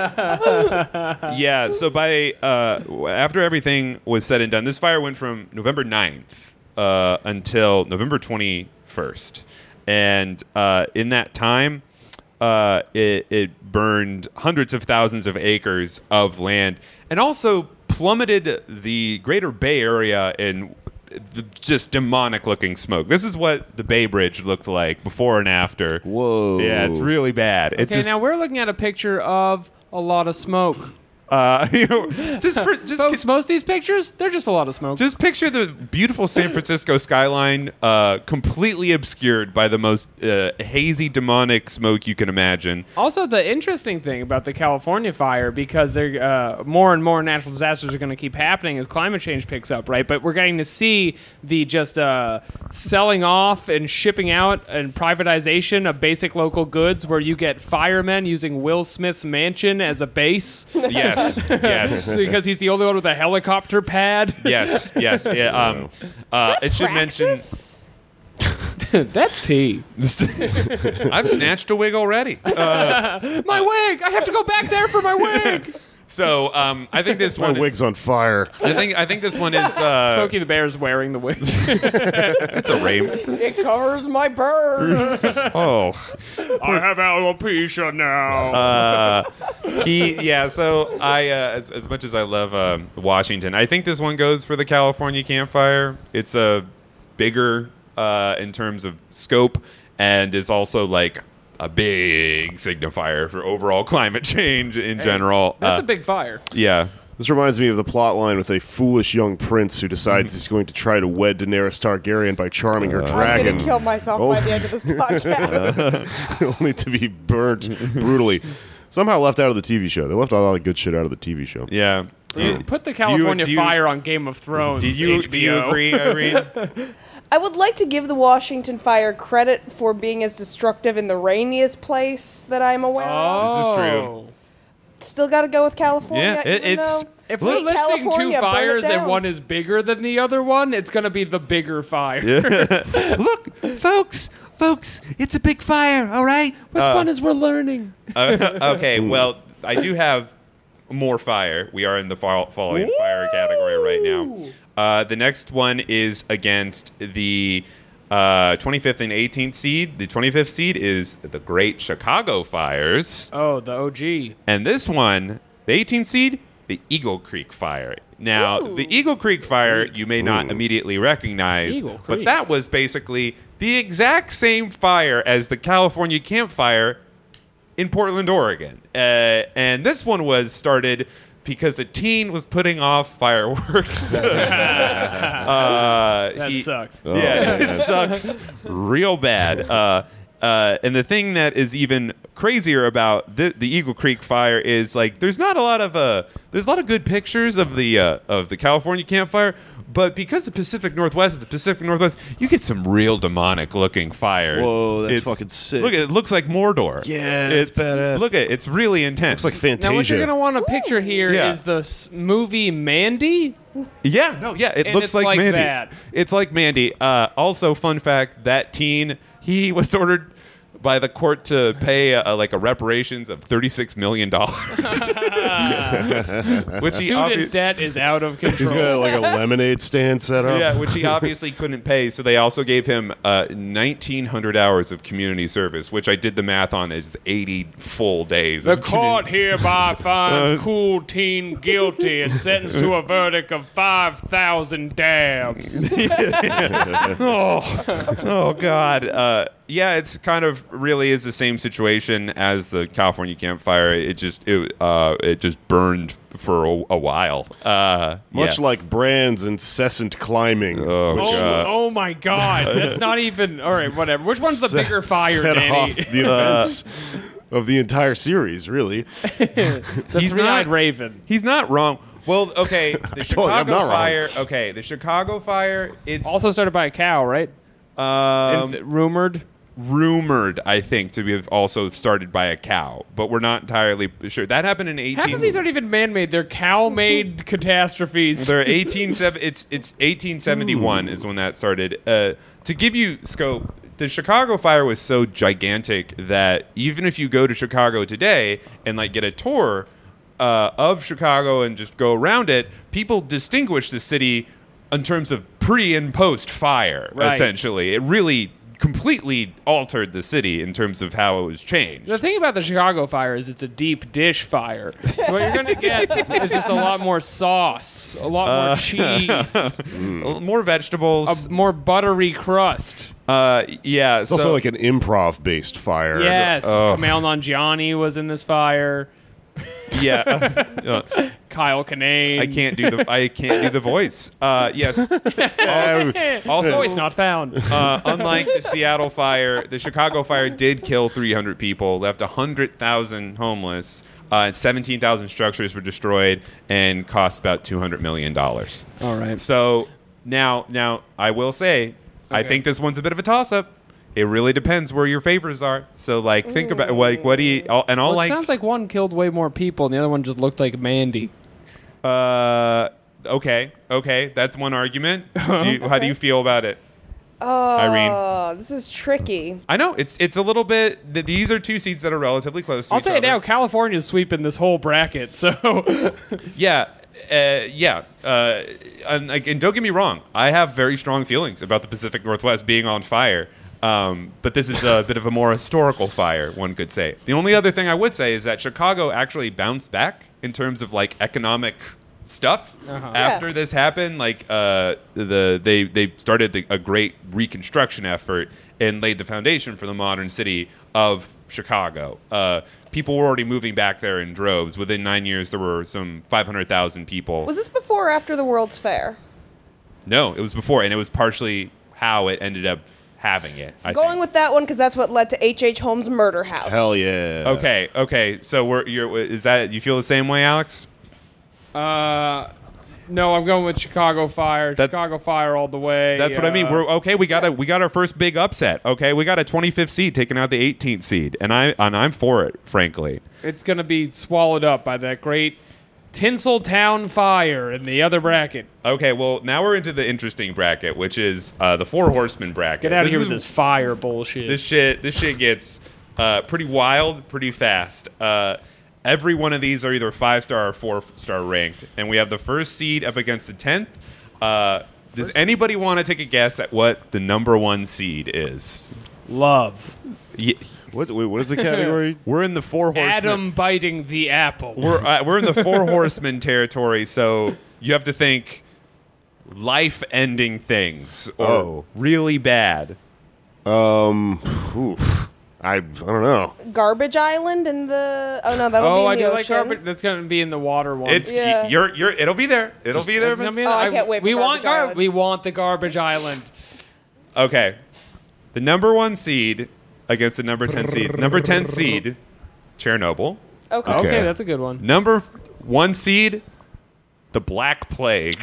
Yeah, so by uh, after everything was said and done, this fire went from November ninth uh, until November twenty-first. And uh, in that time, uh, it, it burned hundreds of thousands of acres of land and also plummeted the greater Bay Area in the just demonic-looking smoke. This is what the Bay Bridge looked like before and after. Whoa. Yeah, it's really bad. It's Okay, just, now we're looking at a picture of a lot of smoke. uh, you know, just for, just Folks, most of these pictures, they're just a lot of smoke. Just picture the beautiful San Francisco skyline uh, completely obscured by the most uh, hazy, demonic smoke you can imagine. Also, the interesting thing about the California fire, because there uh, more and more natural disasters are going to keep happening as climate change picks up, right? But we're getting to see the just uh, selling off and shipping out and privatization of basic local goods, where you get firemen using Will Smith's mansion as a base. Yes, yes, Because he's the only one with a helicopter pad. yes, yes. Yeah, um, uh, it should mention. Praxis? That's tea. I've snatched a wig already. Uh, My wig! I have to go back there for my wig! so um, I think this My one. wig's Is, on fire. I think I think this one is. Uh, Smokey the Bear's wearing the wig. it's a rain. It's a, It covers my burns. oh. I have alopecia now. Uh, he yeah so I uh, as, as much as I love uh, Washington, I think this one goes for the California campfire. It's a bigger uh, in terms of scope, and is also like a big signifier for overall climate change in general. That's Uh, a big fire. yeah. This reminds me of the plot line with a foolish young prince who decides he's going to try to wed Daenerys Targaryen by charming her I'm dragon. gonna kill myself Oh. by the end of this podcast. Only to be burnt brutally. Somehow left out of the T V show. They left a lot of good shit out of the T V show. Yeah. Do you, Put the California do you- fire on Game of Thrones. Did you, H do B you O. agree, Irene? I would like to give the Washington fire credit for being as destructive in the rainiest place that I'm aware of. This is true. Oh. Still got to go with California. Yeah, it- even it's- though- If Hey, we're listing California, two burn it fires and down. one is bigger than the other one, it's going to be the bigger fire. Look, folks, folks, it's a big fire, all right? What's fun is we're learning. Uh, okay, well, I do have more fire. We are in the fall, falling fire category right now. Uh, the next one is against the uh, twenty-fifth and eighteenth seed. The twenty-fifth seed is the Great Chicago Fires. Oh, the O G. And this one, the eighteenth seed, the Eagle Creek Fire. Now, Ooh. the Eagle Creek Fire, you may not immediately recognize, Eagle but Creek. that was basically the exact same fire as the California Camp Fire in Portland, Oregon. Uh, and this one was started because a teen was putting off fireworks. uh, That he- sucks. Yeah, it sucks real bad. Uh, uh, and the thing that is even crazier about the, the Eagle Creek fire is like there's not a lot of uh there's a lot of good pictures of the uh, of the California campfire, but because the Pacific Northwest is the Pacific Northwest, you get some real demonic looking fires. Whoa, that's It's- fucking sick. Look, it looks like Mordor. Yeah, it's badass. Look at it's really intense. Looks like Now, what you're Fantasia. going to want to picture here is Yeah. the s- movie Mandy. Yeah, no, yeah, it And looks it's like, like Mandy. that. It's like Mandy. Uh, also, fun fact: that teen, he was ordered by the court to pay uh, like a reparations of thirty-six million dollars. Which he Student obvi- debt is out of control. He's got like a lemonade stand set up. Yeah, which he obviously couldn't pay. So they also gave him uh, nineteen hundred hours of community service, which I did the math on is eighty full days. The of court community- hereby finds Uh, Cool Teen guilty and sentenced to a verdict of five thousand dabs. oh, oh God. Uh, yeah, it's kind of really is the same situation as the California campfire. It just it uh, it just burned for a, a while. Uh, Much yeah. like Brand's incessant climbing. Oh, which Oh, God. oh my God. That's not even. All right, whatever. Which one's the set- bigger fire, set Danny? off the events of the entire series, really. The He's three-eyed not- raven. He's not wrong. Well, okay, the told you I'm Chicago not wrong. fire. Okay, the Chicago fire. It's Also started by a cow, right? um, Inf- rumored. rumored, I think, to be also started by a cow, but we're not entirely sure. That happened in eighteen. Half of these aren't even man-made. They're cow-made catastrophes. They're eighteen seven. It's it's eighteen seventy one is when that started. Uh, to give you scope, the Chicago fire was so gigantic that even if you go to Chicago today and like get a tour uh, of Chicago and just go around it, people distinguish the city in terms of pre and post fire. Right. Essentially, it really completely altered the city in terms of how it was changed. The thing about the Chicago fire is it's a deep dish fire. So what you're going to get is just a lot more sauce, a lot more Uh, cheese, More vegetables. a more buttery crust. Uh, yeah. It's so, also like an improv-based fire. Yes, Oh. Kumail Nanjiani was in this fire. yeah. uh, Kyle Kinane. I can't do the I can't do the voice. Uh, yes. Uh, Also, Voice not found. uh, unlike the Seattle fire, the Chicago fire did kill three hundred people, left one hundred thousand homeless, uh, and seventeen thousand structures were destroyed, and cost about two hundred million dollars. All right. So now, now I will say, I Okay. think this one's a bit of a toss-up. It really depends where your favors are. So, like, think about like what do you all- and all Well, it like. sounds like one killed way more people, and the other one just looked like Mandy. Uh, okay, okay, that's one argument. Do you, How do you feel about it? Oh, Irene. this is tricky. I know it's it's a little bit. Th- these are two seats that are relatively close to I'll each say other. it now, California's sweeping this whole bracket, so... Yeah, uh, yeah. Uh, and, like, and don't get me wrong, I have very strong feelings about the Pacific Northwest being on fire. Um, but this is a bit of a more historical fire, one could say. The only other thing I would say is that Chicago actually bounced back in terms of like economic stuff Uh-huh. after Yeah. this happened. Like uh, the they they started the, a great reconstruction effort and laid the foundation for the modern city of Chicago. Uh, people were already moving back there in droves. Within nine years, there were some five hundred thousand people. Was this before or after the World's Fair? No, it was before, and it was partially how it ended up having it. I Going think. with that one because that's what led to H H. Holmes' murder house. hell yeah. Okay, okay. So we're you're is that you feel the same way, Alex? Uh, no, I'm going with Chicago Fire. That- Chicago Fire all the way. That's what I mean. uh, We're okay. We got a we got our first big upset. Okay, we got a twenty-fifth seed taking out the eighteenth seed, and I and I'm for it, frankly. It's going to be swallowed up by that great Tinseltown Fire in the other bracket. Okay, well now we're into the interesting bracket, which is uh, the Four Horsemen bracket. Get out of This here is- with this fire bullshit. This shit, this shit gets uh, pretty wild, pretty fast. Uh, every one of these are either five star or four star ranked, and we have the first seed up against the tenth. Uh, does anybody want to take a guess at what the number one seed is? Love. Ye- What, wait, what is the category? we're in the Four Horsemen. Adam biting the apple. We're uh, we're in the Four Horsemen territory, so you have to think life-ending things or Oh. really bad. Um, oof. I, I don't know. Garbage Island in the. Oh no, that'll oh, be in I the do ocean. like garbage. That's going to be in the water one. It's Yeah. you're you're it'll be there. It'll be there. It's gonna be in- Oh, I can't wait for we want Garbage gar- Island. We want the Garbage Island. Okay. The number one seed against the number ten seed. Number ten seed, Chernobyl. Okay. Okay, Okay. that's a good one. Number one seed, the Black Plague.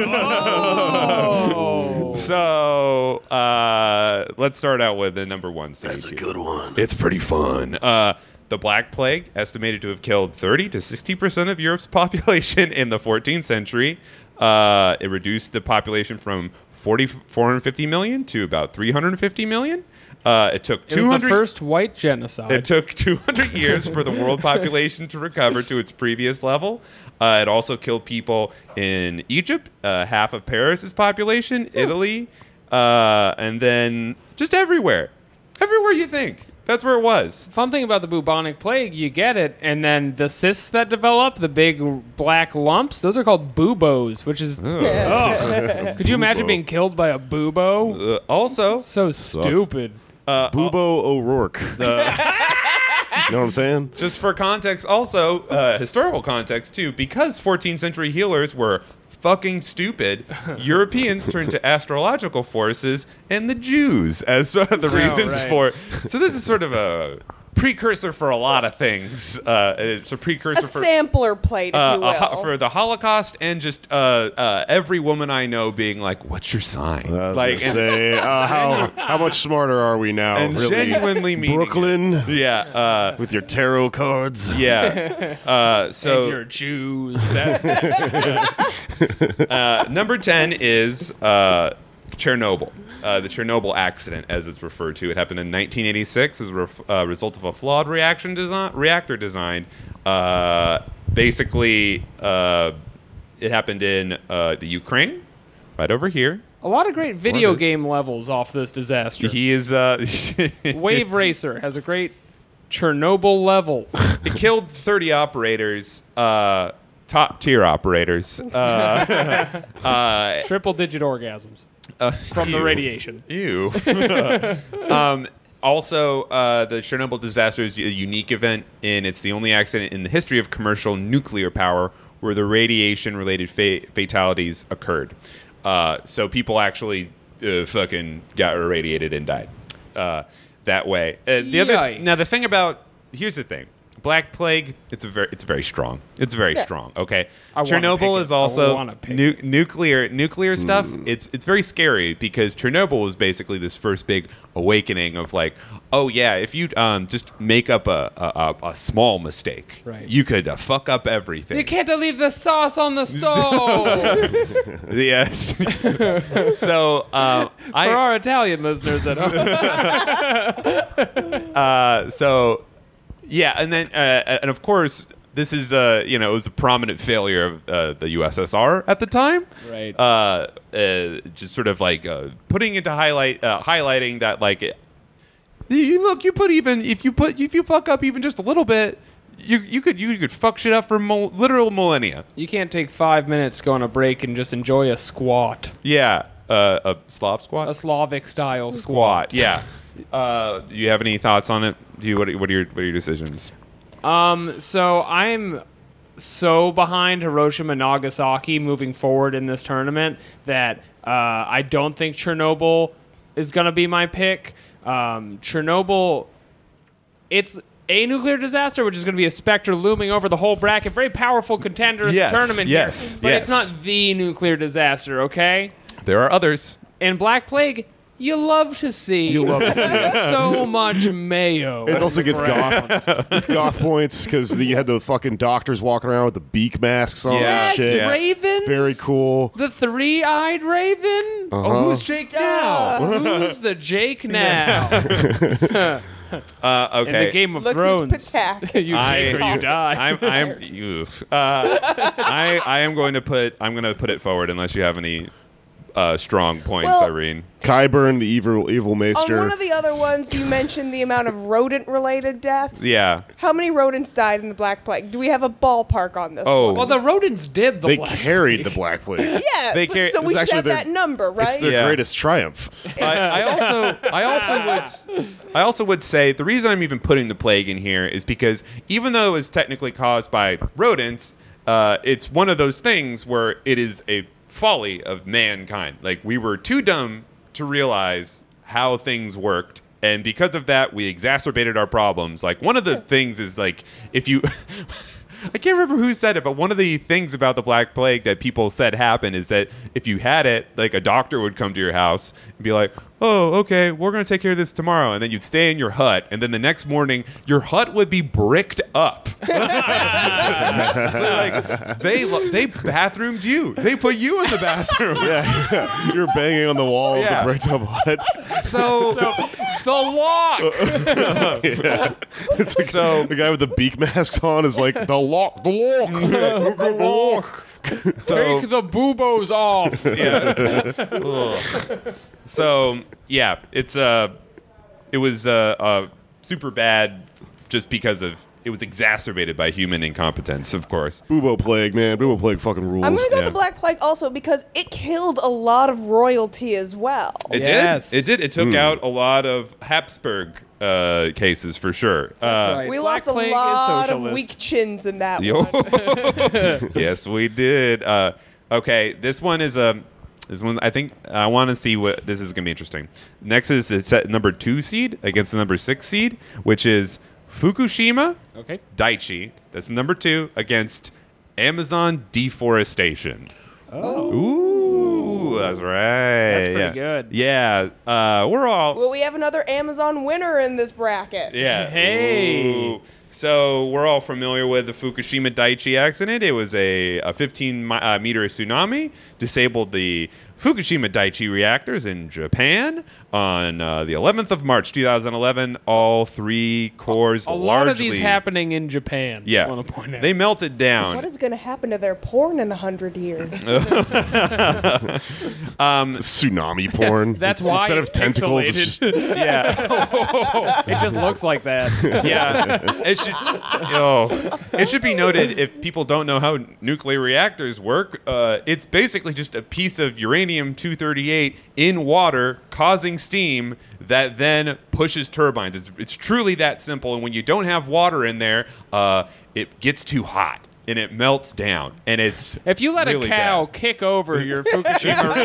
Oh. So uh, let's start out with the number one seed. That's a good one. It's pretty fun. Uh, the Black Plague, estimated to have killed thirty to sixty percent of Europe's population in the fourteenth century. Uh, it reduced the population from forty, four hundred fifty million to about three hundred fifty million. Uh, it took It two was hundred. the first white genocide. It took two hundred years for the world population to recover to its previous level. Uh, it also killed people in Egypt, uh, half of Paris's population, Italy, uh, and then just everywhere. Everywhere you think. That's where it was. Fun thing about the bubonic plague, you get it, and then the cysts that develop, the big black lumps, those are called buboes, which is... Ugh. Could you imagine Bubo. being killed by a bubo? Uh, also, So stupid. uh, Bubo O'Rourke. you know what I'm saying? just for context, also, uh, historical context, too, because fourteenth century healers were fucking stupid, Europeans turned to astrological forces and the Jews as uh, the reasons right. for... So this is sort of a precursor for a lot of things. Uh, it's a precursor A for... sampler plate, if uh, you a ho- will. for the Holocaust, and just uh, uh, every woman I know being like, "What's your sign?" I was like, gonna say, uh, how how much smarter are we now? and really? genuinely meaning it. Brooklyn Yeah, uh, with your tarot cards. yeah. Uh, And so you're Jews. uh, number ten is uh, Chernobyl. Uh, the Chernobyl accident, as it's referred to. It happened in nineteen eighty-six as a ref- uh, result of a flawed reaction design, reactor design. Uh, basically, uh, it happened in uh, the Ukraine, right over here. A lot of great video Smart. game levels off this disaster. He is... Uh, Wave Racer has a great Chernobyl level. It killed thirty operators, uh, top tier operators. Uh, uh, Triple digit orgasms uh, from the ew. radiation. Ew. um, also, uh, the Chernobyl disaster is a unique event, and it's the only accident in the history of commercial nuclear power where the radiation-related fa- fatalities occurred. Uh, so people actually uh, fucking got irradiated and died uh, that way. Uh, the other Yikes. now the thing about here's the thing. Black Plague, it's a very, it's very strong. It's very Yeah. strong. Okay, I wanna pick Chernobyl it. is I also wanna pick nu- nuclear, nuclear stuff. It's, it's very scary because Chernobyl was basically this first big awakening of like, oh yeah, if you um just make up a a, a, a small mistake, Right. you could uh, fuck up everything. You can't leave the sauce on the stove. Yes. so um, For I our Italian listeners at home. uh, so. Yeah, and then uh, and of course this is uh, you know it was a prominent failure of uh, the U S S R at the time, Right. Uh, uh, just sort of like uh, putting into highlight uh, highlighting that like it, you look you put even if you put if you fuck up even just a little bit you you could you could fuck shit up for mil- literal millennia. You can't take five minutes, go on a break, and just enjoy a squat. Yeah, uh, a Slav squat. A Slavic style Squat. squat. Yeah. Uh, do you have any thoughts on it? Do you what? Are, what are your what are your decisions? Um, so I'm so behind Hiroshima and Nagasaki moving forward in this tournament that uh, I don't think Chernobyl is going to be my pick. Um, Chernobyl, it's a nuclear disaster, which is going to be a specter looming over the whole bracket. Very powerful contender in Yes, the tournament yes, here. But yes. it's not the nuclear disaster, okay? There are others. And Black Plague, you love to see. You love to see it. so much mayo. It also in the gets bracket. goth. It's goth points because you had the fucking doctors walking around with the beak masks on Yeah. and Yes, shit. Yeah. ravens. Very cool. The three-eyed raven. Oh, who's Jake now? Who's the Jake now? Uh, In okay. the Game of Look Thrones, who's Patak. you I- take or you die. I'm I'm oof. Uh, I I am going to put I'm going to put it forward unless you have any uh, strong points, Well- Irene. Kyburn, the evil evil On maester. one of the other ones, you mentioned the amount of rodent-related deaths. Yeah. How many rodents died in the Black Plague? Do we have a ballpark on this? Oh. one? well, the rodents did the they Black carried Plague. the Black Plague. yeah. They but- carry- so we it's should actually have their- that number, right? It's their Yeah. greatest triumph. I, I also I also would s- I also would say the reason I'm even putting the plague in here is because even though it was technically caused by rodents, uh, it's one of those things where it is a folly of mankind. Like we were too dumb to realize how things worked, and because of that we exacerbated our problems. Like one of the things is like if you I can't remember who said it, but one of the things about the Black Plague that people said happened is that if you had it, like a doctor would come to your house and be like, oh, okay, we're going to take care of this tomorrow. And then you'd stay in your hut. And then the next morning, your hut would be bricked up. So, like, they they bathroomed you. They put you in the bathroom. Yeah, you're banging on the wall Yeah. of the bricked up hut. So, So, the lock. Yeah. It's like So- the guy with the beak masks on is like the lock, the lock, The lock. so Take the boobos off. yeah. Ugh. So yeah, it's uh, it was uh, uh, super bad just because of it was exacerbated by human incompetence, of course. Bubo plague, man. Bubo plague fucking rules. I'm gonna go Yeah. with the Black Plague also because it killed a lot of royalty as well. It Yes. did. It did. It took out a lot of Habsburg uh, cases for sure. Uh, right. We Black lost a Plague is lot of socialist. weak chins in that Yo. one. Yes, we did. Uh, okay, this one is a. This one, I think, I want to see what this is going to be interesting. Next is the set number two seed against the number six seed, which is Fukushima Okay. Daiichi. That's number two against Amazon deforestation. Oh. Ooh, that's right. That's pretty yeah. good. Yeah, uh, we're all. Well, we have another Amazon winner in this bracket. Yeah. Hey. Ooh. So we're all familiar with the Fukushima Daiichi accident. It was a, a fifteen mi- uh, meter tsunami, disabled the Fukushima Daiichi reactors in Japan on uh, the eleventh of March, two thousand eleven. All three cores A lot largely. of these happening in Japan. Yeah. I want to point out. They melted down. What is going to happen to their porn in a hundred years? Tsunami porn. That's It's- why instead it's of tentacles, it's just pixelated. yeah. It just looks like that. Yeah, it should. Oh, it should be noted if people don't know how nuclear reactors work. Uh, it's basically just a piece of uranium two thirty-eight in water, causing steam that then pushes turbines. It's, it's truly that simple. And when you don't have water in there, uh, it gets too hot and it melts down. And it's If you let really a cow bad. kick over your Fukushima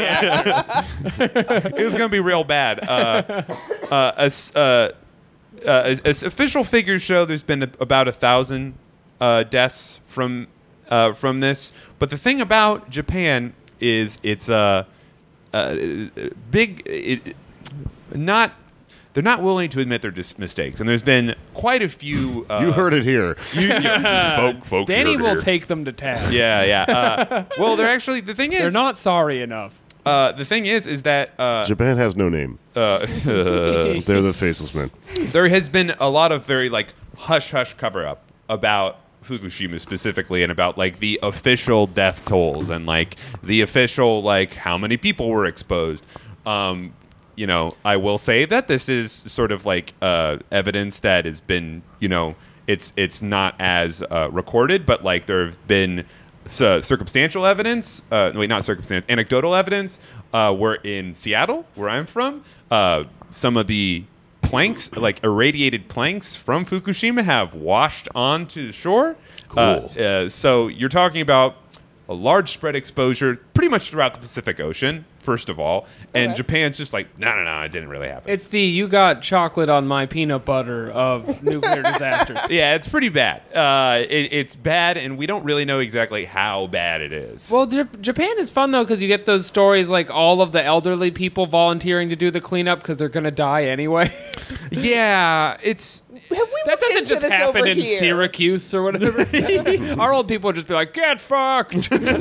reactor, It was going to be real bad. Uh, uh, as, uh, uh, as, as official figures show, there's been a, about a thousand uh, deaths from uh, from this. But the thing about Japan is it's a uh, uh, big. It, not they're not willing to admit their dis- mistakes, and there's been quite a few. Uh, you heard it here. you, you, folk, folks Danny heard it will here. take them to task. Yeah, yeah. Uh, well, they're actually the thing is They're not sorry enough. Uh, the thing is, is that uh, Japan has no name. uh, They're the faceless men. there has been a lot of very like hush hush cover up about Fukushima specifically and about like the official death tolls and like the official like how many people were exposed. Um, you know, I will say that this is sort of like uh, evidence that has been, you know, it's it's not as uh, recorded, but like there have been uh, circumstantial evidence. Uh, wait, not circumstantial, anecdotal evidence. Uh, we're in Seattle, where I'm from. Uh, some of the planks, like irradiated planks from Fukushima, have washed onto the shore. Cool. Uh, uh, so you're talking about a large spread exposure pretty much throughout the Pacific Ocean, first of all. And Okay. Japan's just like, no, no, no, it didn't really happen. It's the you got chocolate on my peanut butter of nuclear disasters. yeah, it's pretty bad. Uh, it, it's bad, and we don't really know exactly how bad it is. Well, J- Japan is fun though because you get those stories like all of the elderly people volunteering to do the cleanup because they're gonna die anyway. yeah, it's... Have we That looked doesn't into just this happen over in here? Syracuse or whatever. Our old people would just be like, "Get fucked." And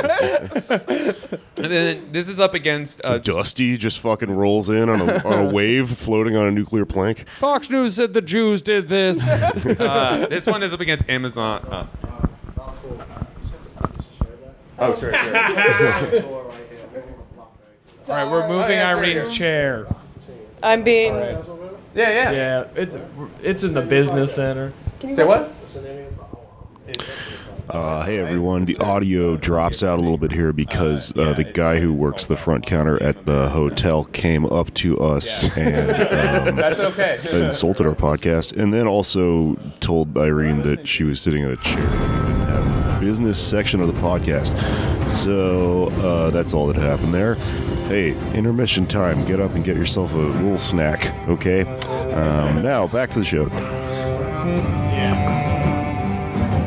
then this is up against... Uh, just- Dusty just fucking rolls in on a, on a wave floating on a nuclear plank. Fox News said the Jews did this. uh, this one is up against Amazon... Uh, oh, sure, sure. All right, we're moving Irene's chair. I'm being. Yeah, yeah. Yeah, it's it's in the business center. Can you Say go what? this? Uh, hey everyone, the audio drops out a little bit here because uh, the guy who works the front counter at the hotel came up to us and um, That's okay. insulted our podcast, and then also told Irene that she was sitting in a chair and we couldn't have the business section of the podcast. So uh, that's all that happened there. Hey, intermission time. Get up and get yourself a little snack, okay? Um, now back to the show.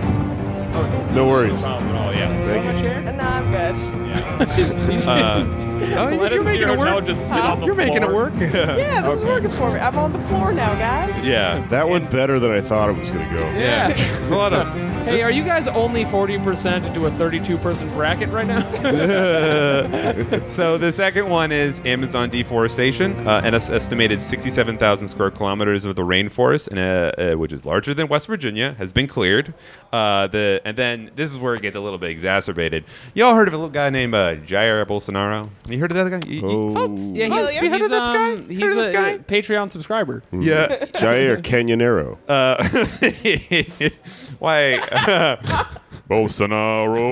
No worries. Oh, yeah. Thank you. No, I'm good. Uh, Oh, Let you're us making hear it work. just sit Huh? on the You're making it floor. work. Yeah, this is Okay. working for me. I'm on the floor now, guys. Yeah. That went better than I thought it was going to go. Yeah. There's a lot of. Hey, are you guys only forty percent into a thirty-two person bracket right now? So the second one is Amazon deforestation. Uh, an es- estimated sixty-seven thousand square kilometers of the rainforest, and, uh, uh, which is larger than West Virginia, has been cleared. Uh, the and then this is where it gets a little bit exacerbated. Y'all heard of a little guy named uh, Jair Bolsonaro? You heard of that guy? You, you, Oh. folks? Yeah, Hell he's, yeah. You heard he's, of that guy? um, Heard he's of a, that guy? a Patreon subscriber. Yeah. Jair Canyonero. Uh, why? Bolsonaro.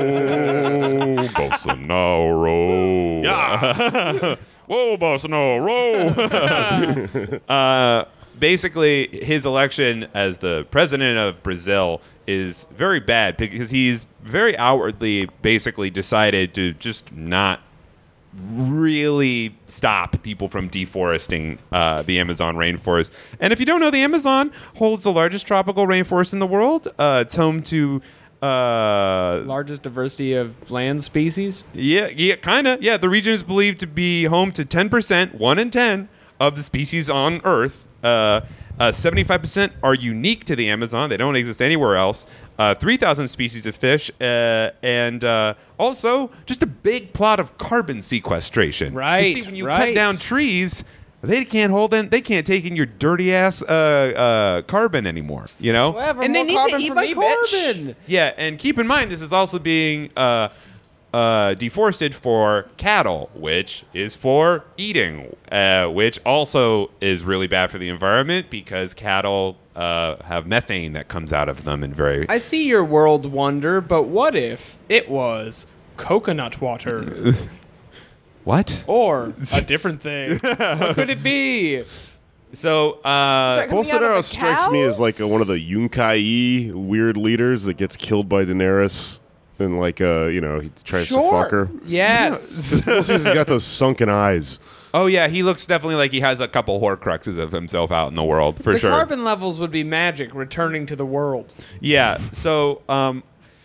Bolsonaro. Yeah. Whoa, Bolsonaro. uh, basically, his election as the president of Brazil is very bad because he's very outwardly basically decided to just not really stop people from deforesting uh, the Amazon rainforest. And if you don't know, the Amazon holds the largest tropical rainforest in the world. Uh, it's home to uh, Largest diversity of land species. yeah, yeah, kind of. Yeah, the region is believed to be home to ten percent, one in ten, of the species on Earth. Uh, uh, seventy-five percent are unique to the Amazon. They don't exist anywhere else. Uh, three thousand species of fish. Uh, and uh, also just a big plot of carbon sequestration. 'Cause Right, see, when you right. cut down trees, they can't hold in. They can't take in your dirty ass uh, uh, carbon anymore. You know. Whatever, And they more need carbon to eat for my me, bitch. carbon. Yeah, and keep in mind this is also being uh, uh, deforested for cattle, which is for eating, uh, which also is really bad for the environment because cattle uh, have methane that comes out of them and very. I see your world wonder, but what if it was coconut water What? or a different thing? What could it be? So, uh, Sorry, coming out of Bolsonaro the strikes me as like a, cows? one of the Yunkai weird leaders that gets killed by Daenerys. And like, uh, you know, he tries to fuck her. Yes. He's got those sunken eyes. oh yeah, he looks definitely like he has a couple Horcruxes of himself out in the world for the sure. carbon levels would be magic returning to the world. Yeah. So, um,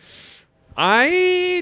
I,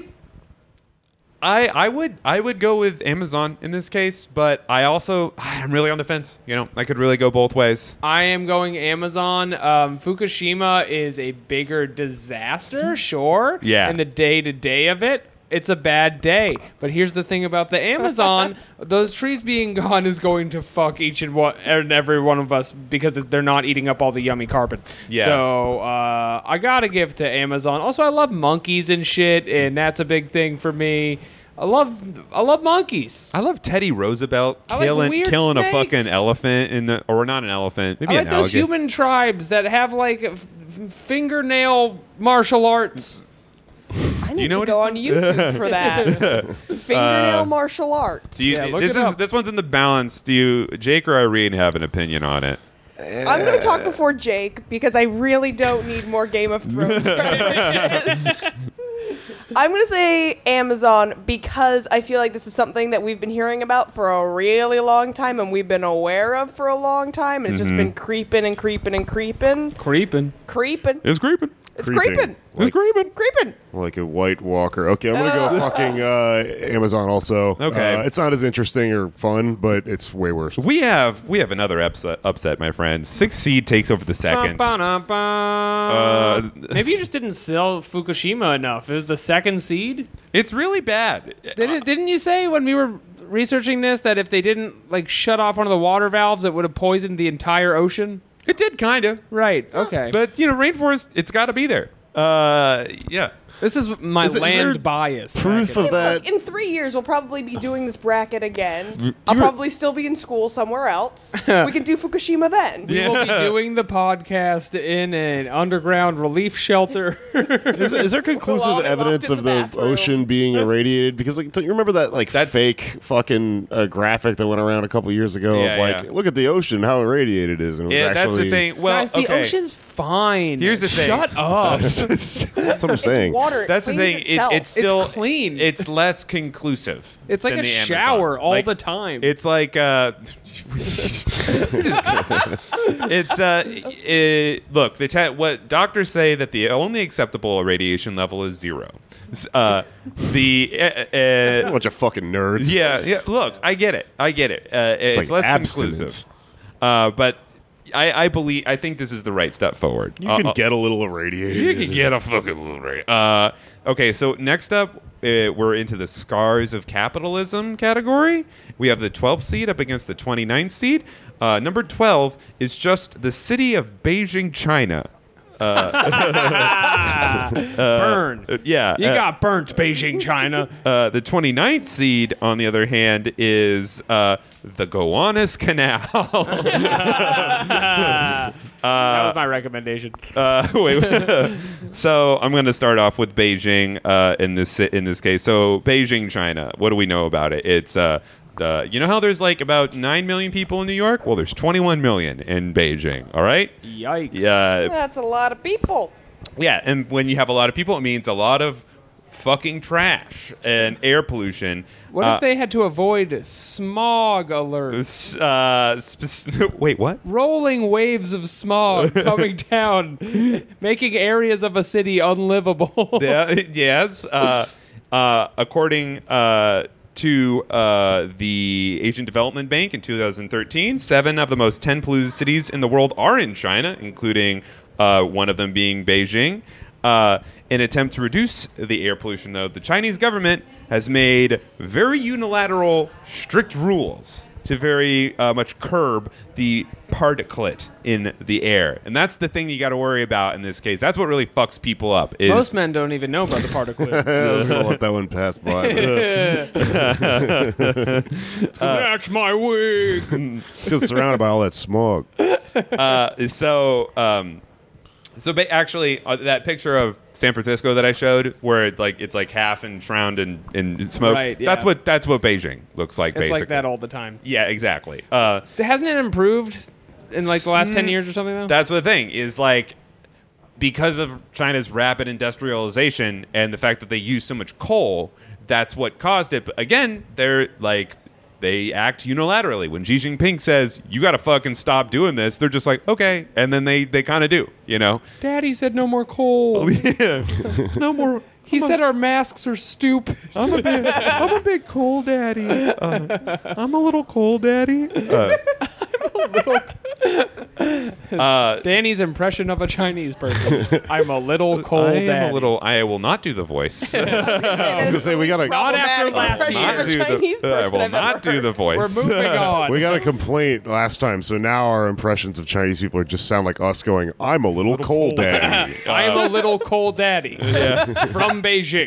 I, I would, I would go with Amazon in this case, but I also, I'm really on the fence. You know, I could really go both ways. I am going Amazon. Um, Fukushima is a bigger disaster, sure. Yeah. In the day to day of it, it's a bad day. But here's the thing about the Amazon: those trees being gone is going to fuck each and one and every one of us because they're not eating up all the yummy carbon. Yeah. So uh, I gotta give to Amazon. Also, I love monkeys and shit, and that's a big thing for me. I love I love monkeys. I love Teddy Roosevelt I like killing weird killing a snakes. fucking elephant in the or not an elephant, maybe I an like those alligator. human tribes that have like f- f- fingernail martial arts. I need you know to what go it's- on YouTube for that. Fingernail Uh, martial arts. Do you, Yeah, look this it is up. this one's in the balance. Do you, Jake or Irene, have an opinion on it? I'm going to talk before Jake because I really don't need more Game of Thrones references. I'm going to say Amazon because I feel like this is something that we've been hearing about for a really long time and we've been aware of for a long time. And it's just been creeping and creeping and creeping. Creeping. Creeping. It's creeping. It's Creeping. creeping. It's creeping. Creeping. Like a White Walker. Okay, I'm gonna go fucking uh, Amazon also. Okay. Uh, it's not as interesting or fun, but it's way worse. We have we have another upset, upset, my friends. Sixth seed takes over the second. Ba-ba-da-ba. Uh, Maybe you just didn't sell Fukushima enough. It was the second seed. It's really bad. Didn't, didn't you say when we were researching this that if they didn't like shut off one of the water valves, it would have poisoned the entire ocean? It did kind of, Right. Okay. but you know, rainforest. It's got to be there. Uh, yeah. this is my Is it- is land there bias. Proof of Hey, that. look, in three years, we'll probably be doing this bracket again. I'll probably still be in school somewhere else. We can do Fukushima then. We will be doing the podcast in an underground relief shelter. Is, is there conclusive all locked evidence in of the the, bathroom. ocean being irradiated? Because like, don't you remember that like That's- fake fucking uh, graphic that went around a couple years ago Yeah, of like, yeah. look at the ocean, how irradiated it is. And it was Yeah, that's actually, the thing. Well, Guys, the okay. ocean's fine. Here's the thing. Shut up. That's what I'm saying. It's water. It That's the cleans thing. It, itself. it's still It's clean. It's less conclusive. It's like than a the Amazon. shower all Like, the time. It's like uh, it's uh, it, look. The te- what doctors say that the only acceptable radiation level is zero. Uh, the uh, A uh, bunch of fucking nerds. yeah, yeah. Look, I get it. I get it. Uh, it's like less abstinence. conclusive. Uh, but I, I believe. I think this is the right step forward. You Uh, can uh, get a little irradiated. You can get a fucking little right. Uh, okay, so next up, uh, we're into the scars of capitalism category. We have the twelfth seed up against the twenty-ninth seed. Uh, number twelve is just the city of Beijing, China. Burn. Uh, yeah. You uh, got burnt, Beijing, China. Uh, the twenty-ninth seed, on the other hand, is uh, the Gowanus Canal. that was my recommendation. Uh, wait, wait. So I'm going to start off with Beijing uh, in this in this case. So Beijing, China. What do we know about it? It's uh, the you know how there's like about nine million people in New York. Well, there's twenty-one million in Beijing. All right. Yikes. Yeah. That's a lot of people. Yeah, and when you have a lot of people, it means a lot of fucking trash and air pollution. What Uh, if they had to avoid smog alerts? s- uh, spec- wait, what? Rolling waves of smog coming down, making areas of a city unlivable. Yeah, yes. Uh, uh, according uh, to uh, the Asian Development Bank in two thousand thirteen, seven of the most ten polluted cities in the world are in China, including uh, one of them being Beijing. Uh, in an attempt to reduce the air pollution, though, the Chinese government has made very unilateral, strict rules to very uh, much curb the particulate in the air. And that's the thing you got to worry about in this case. That's what really fucks people up. Is Most men don't even know about the particulate. I was gonna let that one pass by. That's my wig. Because surrounded by all that smog. uh, so... Um, So ba- actually, uh, that picture of San Francisco that I showed, where it, like it's like half enshrouded in, in smoke, Right, yeah. that's what that's what Beijing looks like. It's basically, like that all the time. Yeah, exactly. Uh, Hasn't it improved in like the last ten Mm, years or something though? that's the thing is like because of China's rapid industrialization and the fact that they use so much coal, that's what caused it. But again, they're like. They act unilaterally. When Xi Jinping says, you got to fucking stop doing this, they're just like, okay. And then they, they kind of do, you know? Daddy said no more coal. Yeah. No more. He said our masks are stupid. I'm a big, I'm a big coal daddy. Uh, I'm a little coal daddy. Uh, uh, Danny's impression of a Chinese person. I'm a little cold I am daddy. a little. I will not do the voice. I was gonna say we gotta Not after last year. not do the. I will not do the We're voice. moving on. we got a complaint last time, so now our impressions of Chinese people are just sound like us going, "I'm a little, cold daddy." I'm a little cold daddy from Beijing.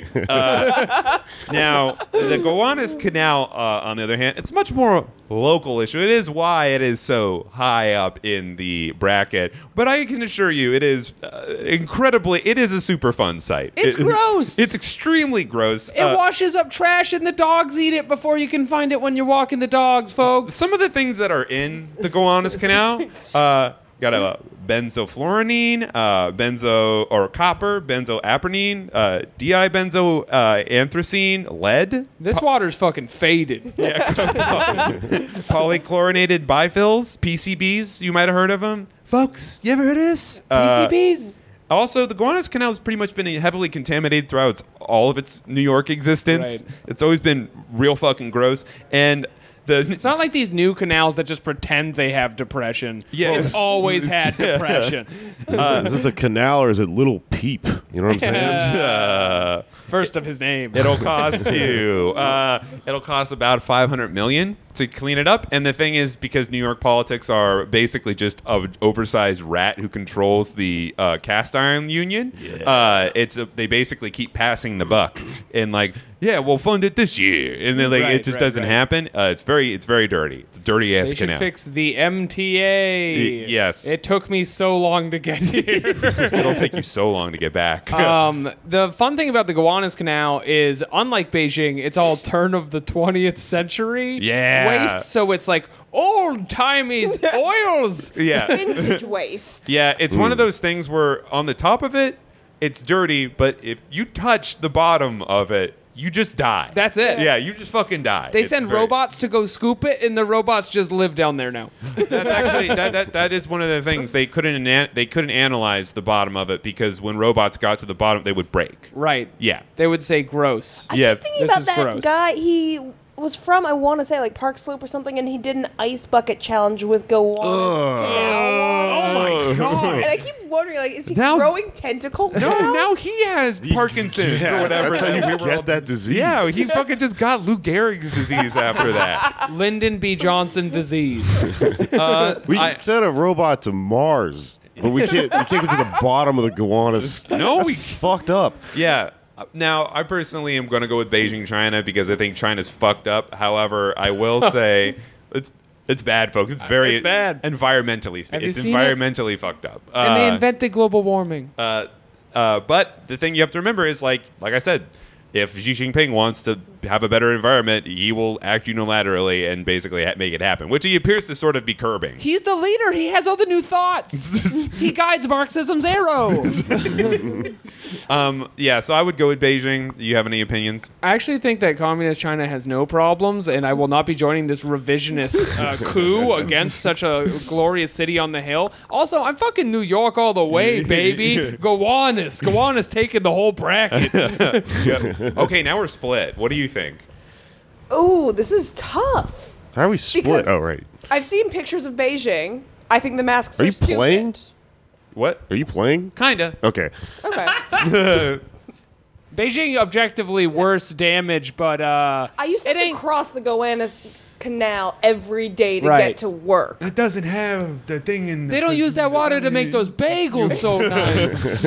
Now, the Gowanus Canal, uh, on the other hand, it's much more local issue. It is why it is so high up in the bracket. But I can assure you, it is uh, incredibly. It is a super fun site. It's It- gross. It's extremely gross. It Uh, washes up trash and the dogs eat it before you can find it when you're walking the dogs, folks. Some of the things that are in the Gowanus Canal, uh, got a benzofluorine, uh, benzo or copper, benzoapronine, uh, di-benzo uh, anthracene, lead, This water's fucking faded. polychlorinated bifills, P C Bs. You might have heard of them, folks. You ever heard of this? Uh, P C Bs. Also, the Gowanus Canal has pretty much been heavily contaminated throughout its, all of its New York existence. Right. It's always been real fucking gross, and the It's not like these new canals that just pretend they have depression. Yeah, It's it's- always had depression. is this a canal or is it Little Peep? You know what I'm saying? Uh, First of his name. It'll cost you. Uh, it'll cost about five hundred million to clean it up. And the thing is, because New York politics are basically just an oversized rat who controls the uh, cast iron union. Uh, it's a, they basically keep passing the buck and like, yeah, we'll fund it this year, and then like Right, it just right, doesn't right. happen. Uh, it's very, it's very dirty. It's a dirty ass They should canal. fix the M T A. Y- yes. It took me so long to get here. It'll take you so long to get back. um, the fun thing about the Gowanus Canal is, unlike Beijing, it's all turn of the twentieth century Yeah. waste. So it's like old timey oils. yeah. Vintage waste. Yeah, it's one of those things where on the top of it, it's dirty, but if you touch the bottom of it, you just die. That's it. Yeah, you just fucking die. They It's send very- robots to go scoop it, and the robots just live down there now. That's actually that, that that is one of the things they couldn't ana- they couldn't analyze the bottom of it because when robots got to the bottom, they would break. Right. Yeah. They would say gross. I Yeah, keep thinking this about is that gross. guy. He was from, I want to say, like Park Slope or something, and he did an ice bucket challenge with Gowanus Canal. Oh my god. And I keep wondering, like, is he Now- growing tentacles No, now? now he has Parkinson's Yeah, or whatever. That's how you that we were all- get that disease. Yeah, he fucking just got Lou Gehrig's disease after that. Lyndon B. Johnson disease. Uh, We I- sent a robot to Mars, but we can't. We can't get to the bottom of the Gowanus. No, That's we- fucked up. Yeah. Now, I personally am going to go with Beijing, China, because I think China's fucked up. However, I will say it's it's bad, folks. It's very It's bad. environmentally. Have you It's seen it? environmentally fucked up. And they Uh, invented global warming. Uh, uh, but the thing you have to remember is, like, like I said, if Xi Jinping wants to have a better environment, he will act unilaterally and basically ha- make it happen, which he appears to sort of be curbing. He's the leader. He has all the new thoughts. He guides Marxism's arrow. Um, yeah, so I would go with Beijing. Do you have any opinions? I actually think that communist China has no problems, and I will not be joining this revisionist uh, coup against such a glorious city on the hill. Also, I'm fucking New York all the way, baby. Gowanus. Gowanus taking the whole bracket. Yeah. Okay, now we're split. What do you think? Ooh, this is tough. How are we split? Because- Oh, right. I've seen pictures of Beijing. I think the masks Are are, you stupid. playing? What? Are you playing? Kinda. Okay. Okay. Beijing objectively worse damage, but uh, I used to it have to ain't- cross the Gowanus Canal every day to Right. get to work. It doesn't have the thing in. they don't use that water to make those bagels so nice.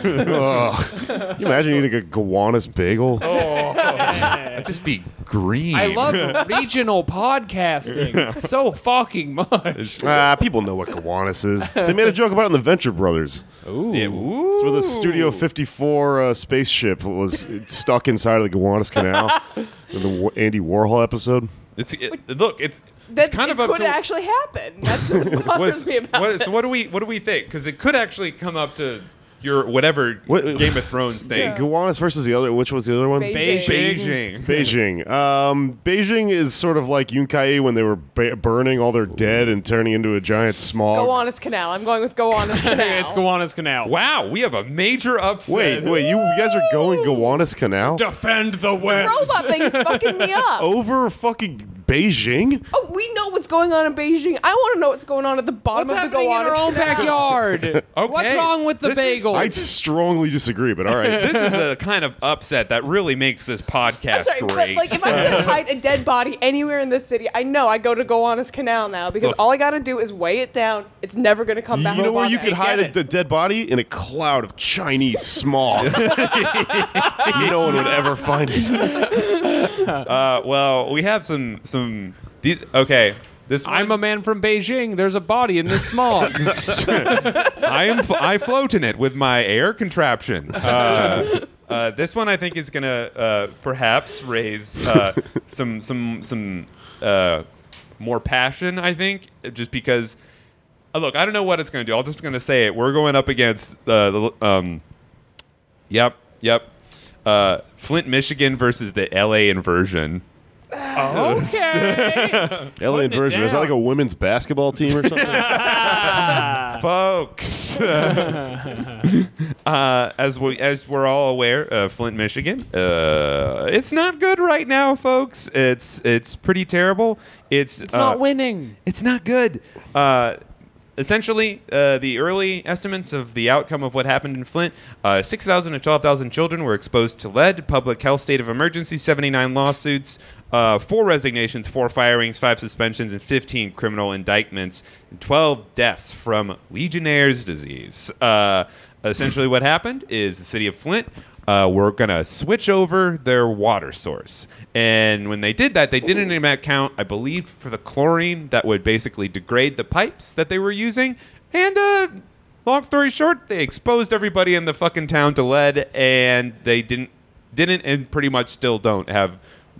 Ugh. You imagine eating a Gowanus bagel? It'd just be green. I love regional podcasting so fucking much. Ah, people know what Gowanus is. They made a joke about it in the Venture Brothers. Ooh. Yeah, ooh. It's where the Studio fifty-four uh, spaceship was stuck inside of the Gowanus Canal in the Wa- Andy Warhol episode. It's it, look. It's That it's kind it of up could to actually happen. That's what bothers what's- me about what, this. so what do we what do we think? Because it could actually come up to your whatever What- Game of Thrones thing. Gowanus versus the other. Which was the other one? Beijing. Beijing. Beijing. Um, Beijing is sort of like Yunkai when they were ba- burning all their dead and turning into a giant smog. Gowanus Canal. I'm going with Gowanus Canal. It's Gowanus Canal. Wow, we have a major upset. Wait, wait, you, you guys are going Gowanus Canal Defend the West. Robot thing is fucking me up. over fucking Beijing? Oh, we know what's going on in Beijing. I want to know what's going on at the bottom What's of the happening in our Gowanus own Canal. backyard? What's wrong with the This is- bagels? I strongly disagree, but all right. This is a kind of upset that really makes this podcast I'm sorry, but great. like if I have to hide a dead body anywhere in this city, I know I go to Gowanus Canal now because Look. all I got to do is weigh it down. It's never going to come back. You know where Robot you thing. could hide a, it. a dead body? In a cloud of Chinese smog. No one would ever find it. uh, well, we have some some. These, okay, this one, I'm a man from Beijing. There's a body in this smog. I am. Fl- I float in it with my air contraption. Uh, uh, this one I think is gonna uh, perhaps raise uh, some some some uh, more passion. I think just because. Uh, look, I don't know what it's gonna do. I'm just gonna say it. We're going up against uh, the. Um, yep. Yep. Uh, Flint, Michigan versus the L A inversion. Okay. L A inversion. Is that like a women's basketball team or something? Folks, uh, as we as we're all aware, uh, Flint, Michigan, uh, it's not good right now, folks. It's it's pretty terrible. It's It's uh, not winning. It's not good. Uh, essentially, uh, the early estimates of the outcome of what happened in Flint: uh, six thousand to twelve thousand children were exposed to lead. Public health state of emergency. Seventy-nine lawsuits. Uh, four resignations, four firings, five suspensions, and fifteen criminal indictments, and twelve deaths from Legionnaire's disease. Uh, essentially, what happened is the city of Flint uh, were going to switch over their water source. And when they did that, they did it in an account, I believe, for the chlorine that would basically degrade the pipes that they were using. And uh, long story short, they exposed everybody in the fucking town to lead, and they didn't, didn't and pretty much still don't have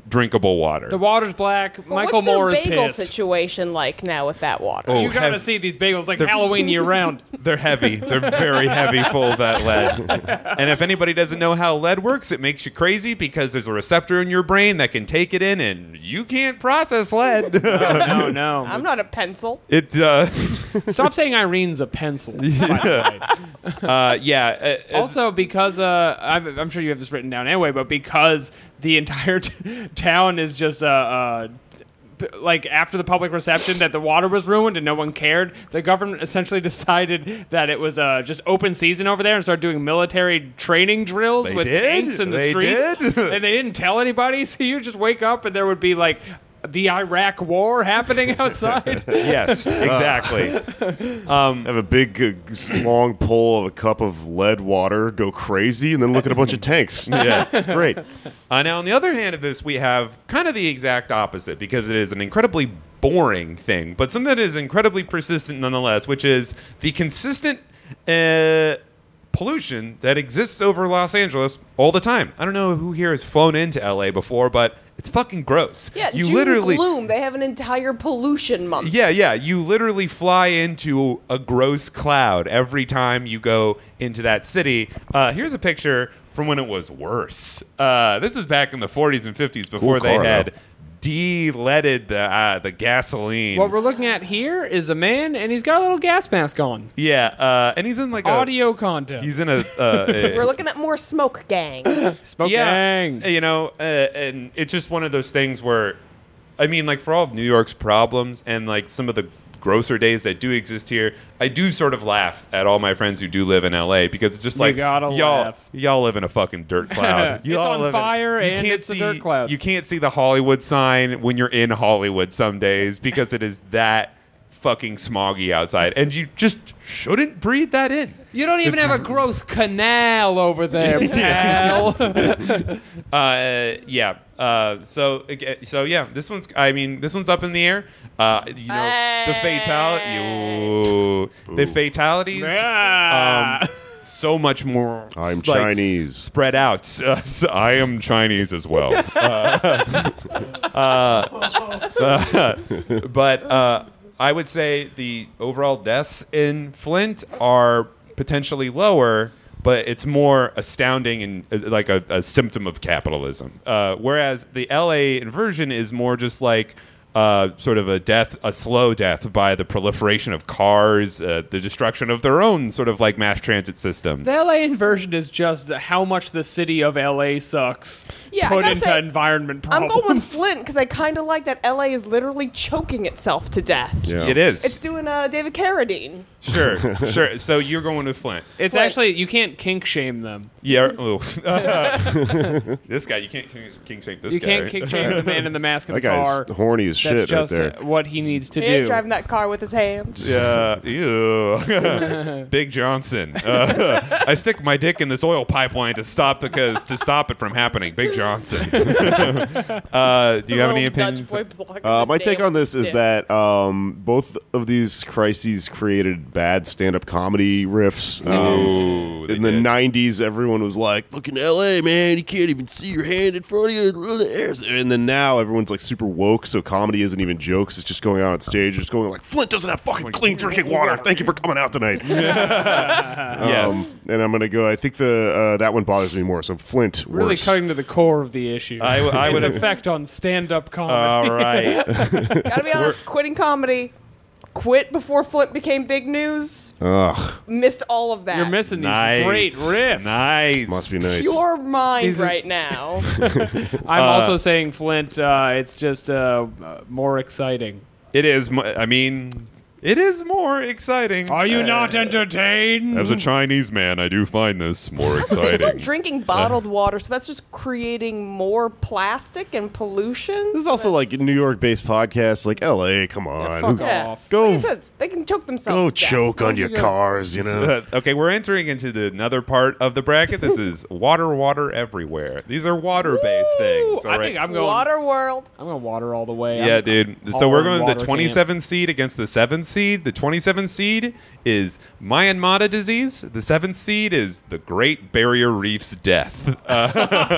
drinkable water. The water's black. But Michael what's their Moore is bagel pissed. situation like now with that water? Oh, You gotta hev- see these bagels like They're- Halloween year round. They're heavy. They're very heavy, full of that lead. And if anybody doesn't know how lead works, it makes you crazy because there's a receptor in your brain that can take it in, and you can't process lead. No, no. I'm not a pencil. It, uh, Stop saying Irene's a pencil. by the way. uh, yeah. uh, Also, because uh, I'm, I'm sure you have this written down anyway, but because the entire t- town is just uh, uh, p- like after the public reception that the water was ruined and no one cared, the government essentially decided that it was uh, just open season over there and started doing military training drills They with did? tanks in the They streets. did? And they didn't tell anybody, so you just wake up and there would be like the Iraq war happening outside. yes, exactly. Have a big, uh, s- long pull of a cup of lead water, go crazy, and then look at a bunch of tanks. Yeah. It's great. Uh, now, on the other hand of this, we have kind of the exact opposite because it is an incredibly boring thing, but something that is incredibly persistent nonetheless, which is the consistent uh, pollution that exists over Los Angeles all the time. I don't know who here has flown into L A before, but it's fucking gross. Yeah, you June literally gloom. They have an entire pollution month. Yeah, yeah. You literally fly into a gross cloud every time you go into that city. Uh, here's a picture from when it was worse. Uh, this is back in the forties and fifties before they car, had though. de-leaded the uh, the gasoline. What we're looking at here is a man, and he's got a little gas mask on. yeah, uh, and he's in like Audio a content. he's in a uh, We're a- looking at more smoke gang. Smoke yeah, gang. you know, uh, and it's just one of those things where, I mean, like for all of New York's problems and like some of the grosser days that do exist here, I do sort of laugh at all my friends who do live in L A because it's just You like gotta y'all, laugh. y'all live in a fucking dirt cloud. It's Y'all on live in- fire you and can't it's a see, dirt cloud. You can't see the Hollywood sign when you're in Hollywood some days because it is that fucking smoggy outside, and you just shouldn't breathe that in. You don't even have a gross canal over there, pal. Uh, yeah. Uh, so, aga- so yeah, this one's. I mean, this one's up in the air. Uh, you know, the fatality. The fatalities. Ah. Um, so much more. I'm like, Chinese. Spread out. Uh, so I am Chinese as well. Uh, uh, uh, but uh, I would say the overall deaths in Flint are potentially lower, but it's more astounding and uh, like a, a symptom of capitalism. Uh, whereas the L A inversion is more just like uh, sort of a death, a slow death by the proliferation of cars, uh, the destruction of their own sort of like mass transit system. The L A inversion is just how much the city of L A sucks. Yeah, I put gotta into say, environment I'm problems. going with Flint because I kind of like that L A is literally choking itself to death. Yeah. It is. It's doing uh, David Carradine. Sure, sure. So you're going with Flint. It's Flint. actually, you can't kink shame them. Yeah. Oh. This guy, you can't king, king shake this You guy. can't right? kink shame the man in the mask in That the car. guy's horny as That's shit right just there. what he needs to He ain't do. driving that car with his hands. Yeah, ew. Big Johnson. Uh, I stick my dick in this oil pipeline to stop the cause, to stop it from happening. Big Johnson. uh, do you have any Little Dutch opinions? boy blocking Uh, the my take damn on this is dick. that um, both of these crises created bad stand-up comedy riffs. Um, Oh, they in the did. nineties, everyone was like, "Look in L A, man, you can't even see your hand in front of you." And then now everyone's like super woke, so comedy isn't even jokes; it's just going on on stage, just going like, "Flint doesn't have fucking clean drinking water. Thank you for coming out tonight." Yes. Um, and I'm gonna go. I think the uh, that one bothers me more. So Flint, Really worse. cutting to the core of the issue. I w- I its would have- effect on stand-up comedy. All right. Gotta be honest, quitting comedy. Quit before Flint became big news. Ugh, Missed all of that. You're missing these Nice. great riffs. Nice. must be nice. Your mind These are- right now. I'm Uh, also saying Flint. Uh, it's just uh, uh, more exciting. It is. mo- I mean, it is more exciting. Are you not entertained? As a Chinese man, I do find this more They're still exciting. drinking bottled water, so that's just creating more plastic and pollution. This is also like a That's- New York-based podcast. Like L A, come on, fuck Who- yeah. off. Go- Like I said, they can choke themselves. go to death. choke on your you go? cars. You know. Uh, okay, we're entering into the another part of the bracket. This is water, water everywhere. These are water-based things. All I right. think I'm going. Water World. I'm going water all the way. Yeah, I'm- dude. I'm So all we're in going water the camp. twenty-seventh seed against the seventh seed. The twenty-seventh seed is Myanmar disease. The seventh seed is the Great Barrier Reef's death. Uh,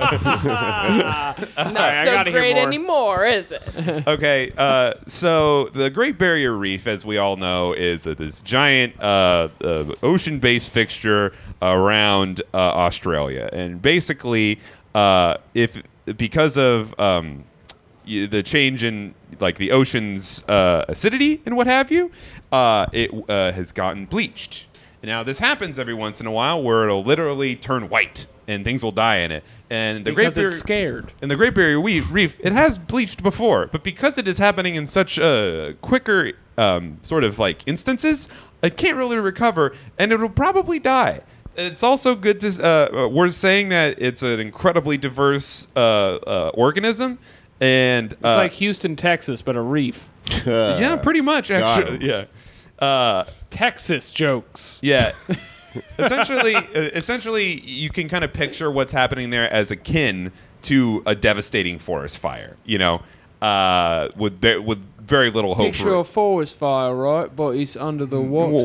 Not I so gotta hear great more. anymore, is it? okay, uh, so the Great Barrier Reef, as we all know, is uh, this giant uh, uh, ocean-based fixture around uh, Australia, and basically, uh, if because of um, y- the change in like the ocean's uh, acidity and what have you, uh, it uh, has gotten bleached. Now this happens every once in a while, where it'll literally turn white and things will die in it. And the Because Great it's Barrier scared. and the Great Barrier Reef, it has bleached before, but because it is happening in such uh, quicker um, sort of like instances, it can't really recover, and it'll probably die. It's also good to uh, we're saying that it's an incredibly diverse uh, uh, organism, and uh, It's like Houston, Texas, but a reef. yeah, pretty much got actually, yeah, uh, Texas jokes. yeah. essentially, uh, essentially, you can kind of picture what's happening there as akin to a devastating forest fire. You know, uh, with ve- with very little hope Picture for a forest fire, right? But it's under the water.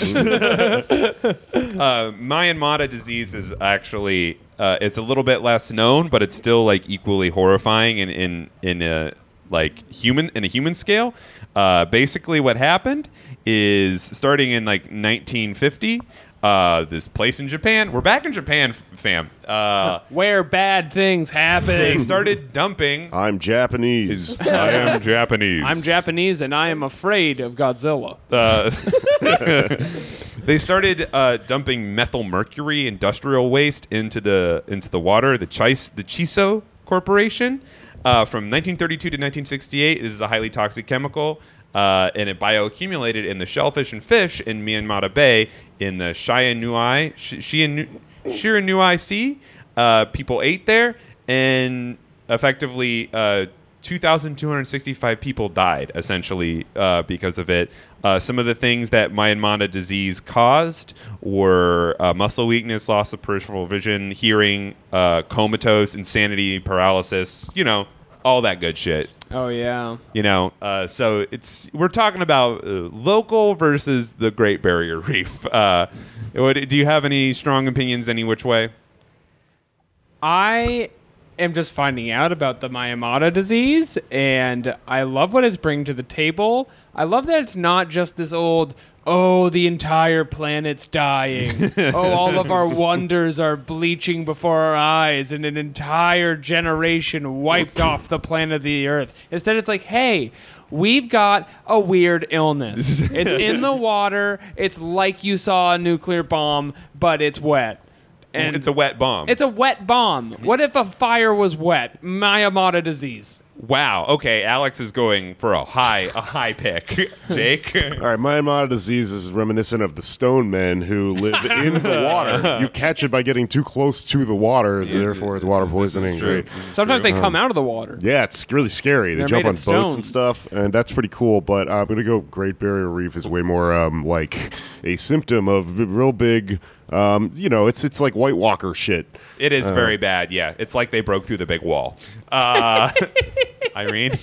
uh, Myanmar disease is actually uh, it's a little bit less known, but it's still like equally horrifying in in in a like human in a human scale. Uh, basically, what happened is starting in like nineteen fifty. Uh, this place in Japan. We're back in Japan, fam. Uh, Where bad things they happen. started dumping. I'm Japanese. I am Japanese. I'm Japanese and I am afraid of Godzilla. Uh, they started uh, dumping methyl mercury industrial waste into the into the water. The Chis the Chiso Corporation uh, from nineteen thirty-two to nineteen sixty-eight. This is a highly toxic chemical, uh, and it bioaccumulated in the shellfish and fish in Myanmar Bay in the Shiranui Shiranui Shiranui Sea. Uh, people ate there, and effectively, uh, two thousand two hundred sixty-five people died essentially uh, because of it. Uh, some of the things that Myanmar disease caused were uh, muscle weakness, loss of peripheral vision, hearing, uh, comatose, insanity, paralysis, you know, all that good shit. Oh, yeah. You know, uh, so it's we're talking about uh, local versus the Great Barrier Reef. Uh, what, do you have any strong opinions any which way? I am just finding out about the Myanmar disease, and I love what it's bringing to the table. I love that it's not just this old, oh, the entire planet's dying. Oh, all of our wonders are bleaching before our eyes, and an entire generation wiped off the planet of the Earth. Instead, it's like, hey, we've got a weird illness. It's in the water. It's like you saw a nuclear bomb, but it's wet. And It's a wet bomb. it's a wet bomb. What if a fire was wet? Myanmar disease. Wow. Okay, Alex is going for a high a high pick. Jake. All right, Myanmar disease is reminiscent of the stone men who live in the water. You catch it by getting too close to the water, therefore it's water poisoning. true. Right? Sometimes they come out of the water. Yeah, it's really scary. They They're jump made on of boats stone. and stuff, and that's pretty cool. But uh, I'm going to go Great Barrier Reef is way more um, like a symptom of b- real big, um, you know, it's it's like White Walker shit. It is very bad, yeah. It's like they broke through the big wall. Uh, Irene?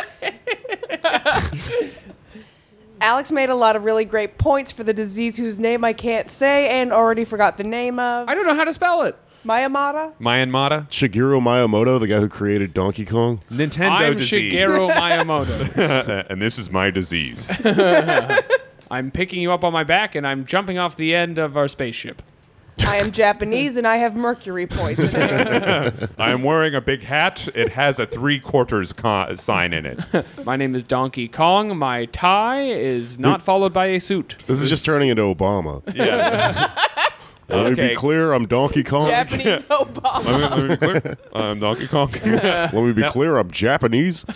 Alex made a lot of really great points for the disease whose name I can't say and already forgot the name of. I don't know how to spell it. Mayamada? Myanmar? Shigeru Miyamoto, the guy who created Donkey Kong. Nintendo I'm disease. Shigeru Miyamoto. And this is my disease. I'm picking you up on my back, and I'm jumping off the end of our spaceship. I am Japanese and I have mercury poisoning. I am wearing a big hat. It has a three quarters co- sign in it. My name is Donkey Kong. My tie is not followed by a suit. This is just turning into Obama. Yeah. Let me Okay. be clear, I'm Donkey Kong. Japanese Obama. Let me, let me be clear. I'm Donkey Kong. Let me be clear, I'm Japanese.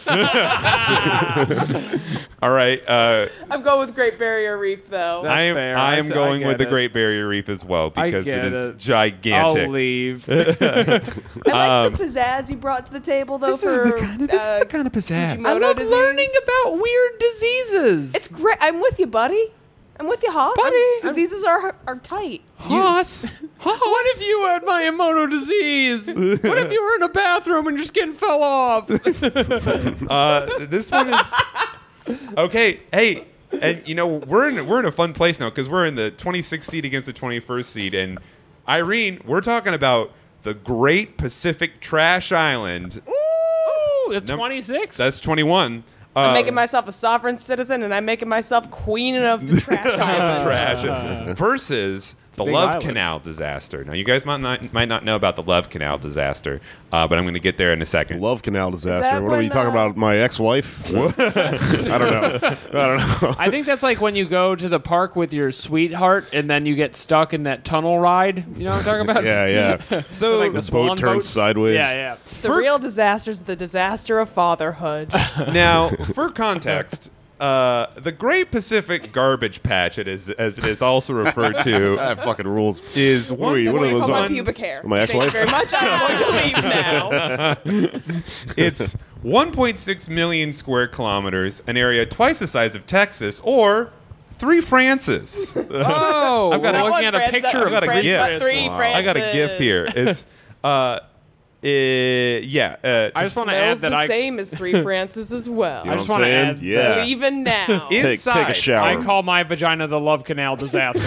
All right. Uh, I'm going with Great Barrier Reef, though. That's I am, fair. I I am s- I going get with the it. Great Barrier Reef as well I because get it is it. gigantic. I'll leave. I like the pizzazz you brought to the table, though, for uh, of pizzazz. Fujimoto I love disease. learning about weird diseases. It's great. I'm with you, buddy. I'm with you, Hoss. Buddy. Diseases are are tight. Hoss. What if you had Miyamoto disease? What if you were in a bathroom and your skin fell off? Uh, this one is okay. Hey, and you know we're in we're in a fun place now because we're in the twenty-sixth seed against the twenty-first seed, and Irene, we're talking about the Great Pacific Trash Island. Ooh, it's Num- twenty-six. That's twenty-one. I'm Uh, making myself a sovereign citizen, and I'm making myself queen of the trash island. trash versus the big Love island. Canal disaster. Now, you guys might not might not know about the Love Canal disaster, uh, but I'm going to get there in a second. Love Canal disaster. that What are when, you talking uh, about? My ex-wife? I don't know. I don't know. I think that's like when you go to the park with your sweetheart and then you get stuck in that tunnel ride. You know what I'm talking about? Yeah, yeah. So Like the boat swan turns boats. sideways. Yeah, yeah. The real disaster is the disaster of fatherhood. now, for context, uh, the Great Pacific Garbage Patch, it is as it is also referred to, That fucking rules. is one. Wait, what are What do you those call my on? pubic hair? My Thank you ex-wife? very much. I'm going to leave now. It's one point six million square kilometers, an area twice the size of Texas, or three Frances. Oh, I've got we're a- looking at a France, picture uh, I've got a France, gift. uh, Three Wow. I got a Frances. gif here. It's uh, eh, yeah. Uh, I just want to Smells add that the I. same as Three Frances as well. You know I just what I'm wanna saying? add Yeah. Leaving now. It- Take, take Inside. a shower. I call my vagina the Love Canal disaster.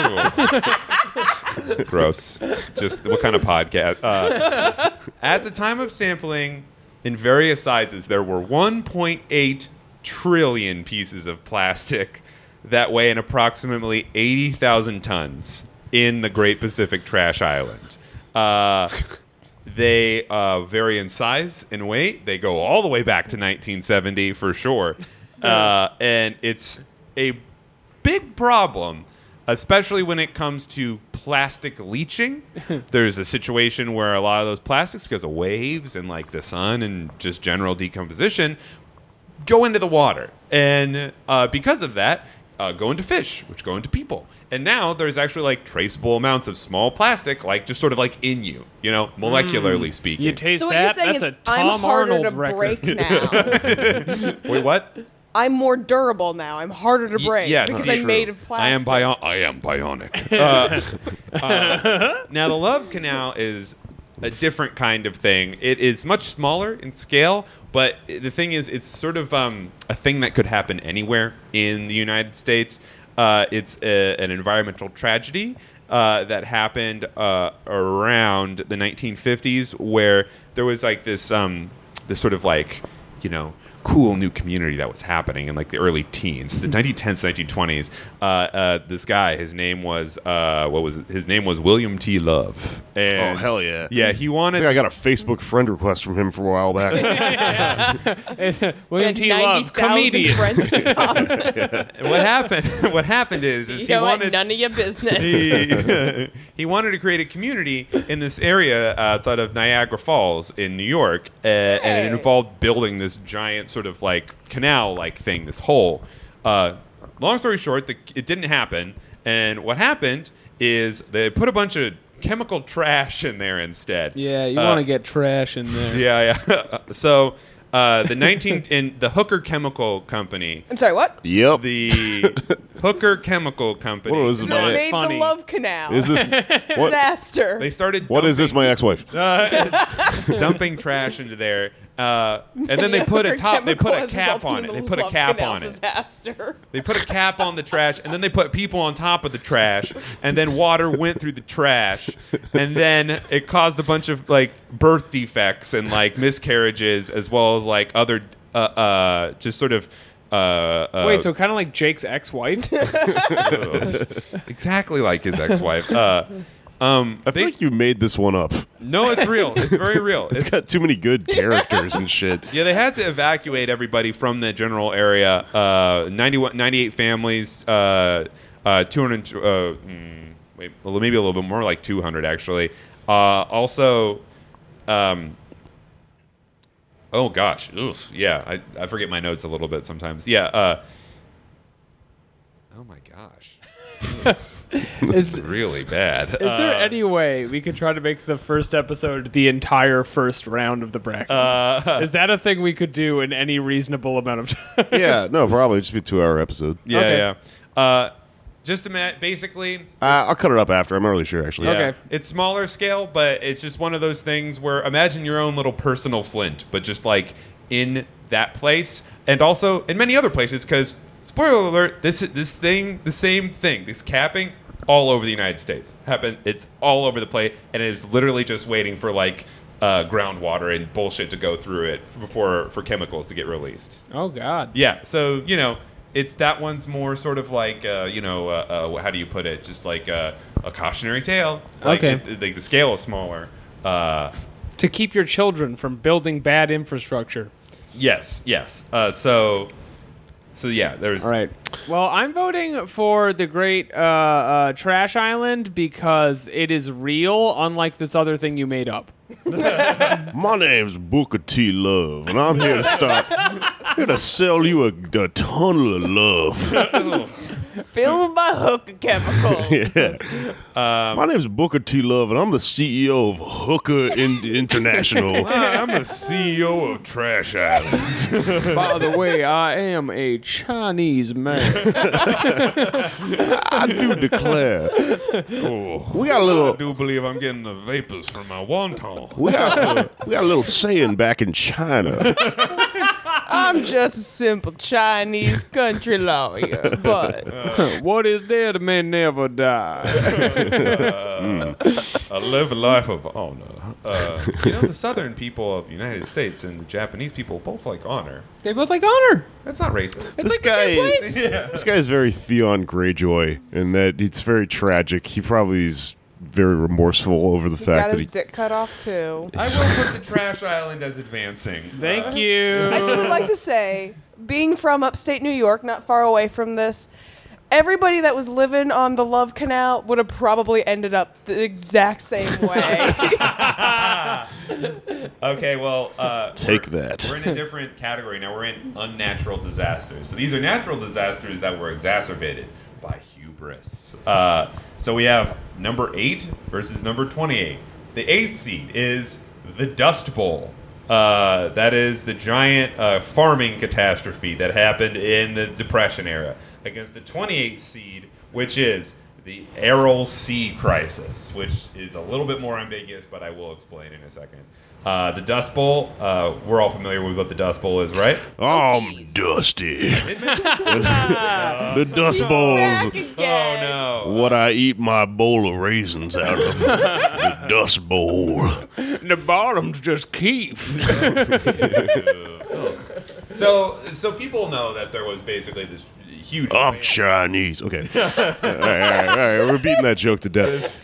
Ew. Gross. Just what kind of podcast? Uh, at the time of sampling, in various sizes, there were one point eight trillion pieces of plastic that weigh in approximately eighty thousand tons in the Great Pacific Trash Island. Uh, they uh, vary in size and weight. They go all the way back to nineteen seventy for sure. Uh, and it's a big problem, especially when it comes to plastic leaching. There's a situation where a lot of those plastics, because of waves and like the sun and just general decomposition, go into the water. And uh, because of that, uh, go into fish, which go into people. And now there's actually like traceable amounts of small plastic, like just sort of like in you, you know, molecularly speaking. You taste So what that? you're saying That's is a Tom I'm harder Arnold to record. break now. Wait, what? I'm more durable now. I'm harder to Y- break yes, because it's I'm true. made of plastic. I am bio- I am bionic. Uh, uh, now the Love Canal is a different kind of thing. It is much smaller in scale, but the thing is, it's sort of um, a thing that could happen anywhere in the United States. Uh, it's a, an environmental tragedy uh, that happened uh, around the nineteen fifties, where there was like this um, this sort of like, you know, cool new community that was happening in like the early teens, the nineteen tens, nineteen twenties. Uh, uh, this guy, his name was uh, what was it? His name was William T. Love. And Oh, hell yeah. Yeah, he I wanted. think I to- got a Facebook friend request from him for a while back. William And T. Love, ninety thousand comedian. friends in common. what happened? What happened is, is he You know what? wanted. None of your business. he, he wanted to create a community in this area outside of Niagara Falls in New York, uh, and Hey. it involved building this giant sort of like canal-like thing, this hole. Uh, long story short, the, it didn't happen, and what happened is they put a bunch of chemical trash in there instead. Yeah, you Uh, want to get trash in there. Yeah, yeah. so uh, the nineteen in the Hooker Chemical Company, I'm sorry, what? Yep. the Hooker Chemical Company. What was They my- made funny. the Love Canal. Is this what? disaster. They started. What is this? My ex-wife. uh, dumping trash into there, uh, and then they put a top. They put a cap on it. They put a cap on it. Disaster. They put a cap on the trash, and then they put people on top of the trash, and then water went through the trash, and then it caused a bunch of like birth defects and like miscarriages, as well as like other uh, uh, just sort of. Uh, uh, Wait, so kind of like Jake's ex-wife? exactly like his ex-wife. Uh, um, I they- feel like you made this one up. no, it's real. It's very real. It's got too many good characters and shit. Yeah, they had to evacuate everybody from the general area. Uh, ninety-one, ninety-eight families, uh, uh, two hundred, uh, mm, wait, well, maybe a little bit more, like two hundred actually. Uh, also, um, oh gosh, oof, yeah, I, I forget my notes a little bit sometimes. Yeah. Uh, oh my gosh. This is really bad. Is there any way we could try to make the first episode the entire first round of the brackets? Uh, Is that a thing we could do in any reasonable amount of time? Yeah, no, probably just be a two-hour episode. yeah, Okay. yeah. Uh, just a minute, basically. Uh, I'll cut it up after. I'm not really sure, actually. Yeah. Okay. It's smaller scale, but it's just one of those things where imagine your own little personal Flint, but just like in that place, and also in many other places, because spoiler alert, this this thing, the same thing, this capping, all over the United States. Happen, it's all over the place, and it is literally just waiting for like uh, groundwater and bullshit to go through it before for chemicals to get released. Oh God. Yeah, so you know, it's that one's more sort of like uh, you know, uh, uh, how do you put it? Just like uh, a cautionary tale. Like Okay. it, like the scale is smaller. Uh, To keep your children from building bad infrastructure. yes, yes. Uh, so, so yeah, there's. All right. Well, I'm voting for the Great uh, uh, Trash Island because it is real, unlike this other thing you made up. My name's Booker T. Love, and I'm here to start. here to sell you a, a tunnel of love. Filled by hooker chemicals. yeah. My name's Booker T. Love, and I'm the C E O of Hooker in- International. I'm a C E O of Trash Island. By the way, I am a Chinese man. I do declare. Oh, We got a little. I do believe I'm getting the vapors from my wonton. We got, we got a little saying back in China. I'm just a simple Chinese country lawyer, but What is dead may never die. I live a life of honor. Uh, you know, the southern people of the United States and the Japanese people both like honor. They both like honor. That's not racist. It's This like the same guy- place. This guy is very Theon Greyjoy, in that it's very tragic. He probably is very remorseful over the he fact got that his he. dick cut off too. I will put the Trash Island as advancing. Thank you. I just would like to say, being from upstate New York, not far away from this, everybody that was living on the Love Canal would have probably ended up the exact same way. Okay, well, uh, Take we're- that. We're in a different category now. We're in unnatural disasters. So these are natural disasters that were exacerbated by hubris. Uh, so we have number eight versus number twenty-eight. The eighth seed is the Dust Bowl. Uh, that is the giant uh, farming catastrophe that happened in the Depression era against the twenty-eighth seed, which is the Aral Sea Crisis, which is a little bit more ambiguous, but I will explain in a second. Uh, the Dust Bowl, uh, we're all familiar with what the Dust Bowl is, right? Oh, I'm dusty. The Dust Back Bowls. again. Oh, no. What I eat my bowl of raisins out of. The Dust Bowl. The bottom's just Keith. So, so people know that there was basically this huge I'm land, Chinese. Okay. all right, all right, all right. We're beating that joke to death.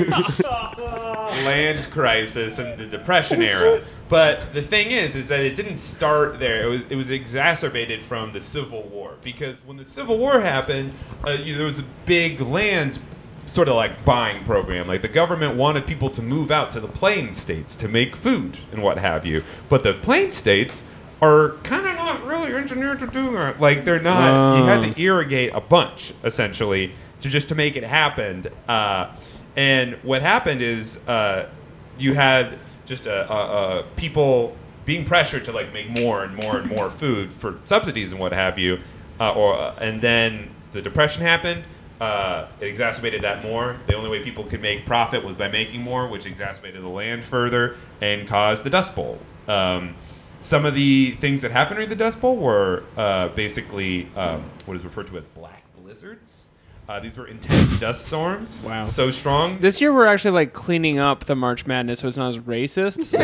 land crisis in the Depression era. But the thing is, is that it didn't start there. It was it was exacerbated from the Civil War, because when the Civil War happened, uh, you know, there was a big land sort of like buying program. Like the government wanted people to move out to the plain states to make food and what have you. But the plain states are kind of not really engineered to do that. Like they're not. You had to irrigate a bunch essentially to just to make it happen. Uh, and what happened is uh, you had just a, a, a people being pressured to like make more and more and more food for subsidies and what have you. Uh, or uh, and then the Depression happened. Uh, it exacerbated that more. The only way people could make profit was by making more, which exacerbated the land further and caused the Dust Bowl. Um, some of the things that happened during the Dust Bowl were uh, basically um, what is referred to as black blizzards. Uh, these were intense dust storms. Wow. So strong. This year we're actually like cleaning up the March Madness so it's not as racist. So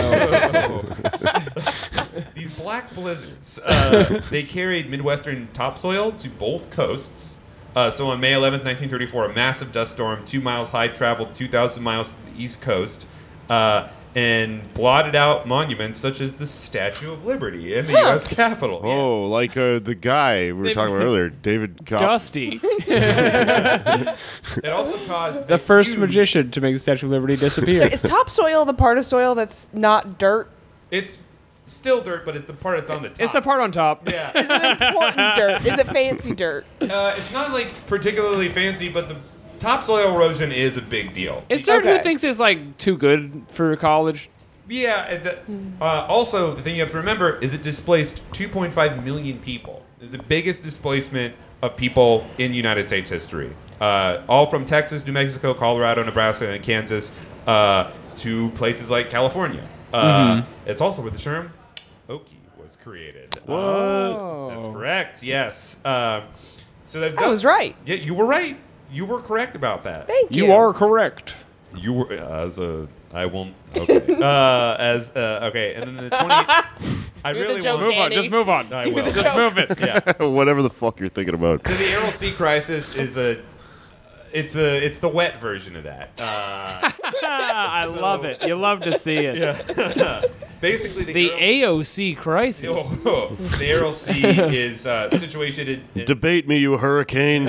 These black blizzards, uh, they carried Midwestern topsoil to both coasts. Uh, so on May eleventh, nineteen thirty-four, a massive dust storm, two miles high, traveled two thousand miles to the east coast, uh, and blotted out monuments such as the Statue of Liberty in the U S Capitol. Yeah. Oh, like uh, the guy we were talking about earlier, David Kopp. Dusty, It also caused the a first huge- magician to make the Statue of Liberty disappear. So is topsoil the part of soil that's not dirt? It's still dirt, but it's the part that's on the top. It's the part on top. Yeah. Is it important dirt? Is it fancy dirt? Uh, it's not like particularly fancy, but the topsoil erosion is a big deal. It's dirt Okay. who thinks it's like too good for college. Yeah. It's a, uh, also, the thing you have to remember is it displaced two point five million people. It's the biggest displacement of people in United States history. Uh, all from Texas, New Mexico, Colorado, Nebraska, and Kansas uh, to places like California. Uh, It's also where the term Okie was created. What? Oh. That's correct. Yes. Um, so that I was right. Yeah, you were right. You were correct about that. Thank you. You are correct. You were uh, as a. I won't. Okay. uh, as uh, okay, and then the twenty. I the really joke, want. Move on. Danny. Just move on. I Do will. the So Just joke. move it. yeah. Whatever the fuck you're thinking about. the Aral Sea crisis is a. It's a. It's the wet version of that. Uh, I love it. You love to see it. yeah. Basically, the, The Aral- A O C crisis. Oh, the Aral Sea is uh, situated in, in Debate me, you hurricane.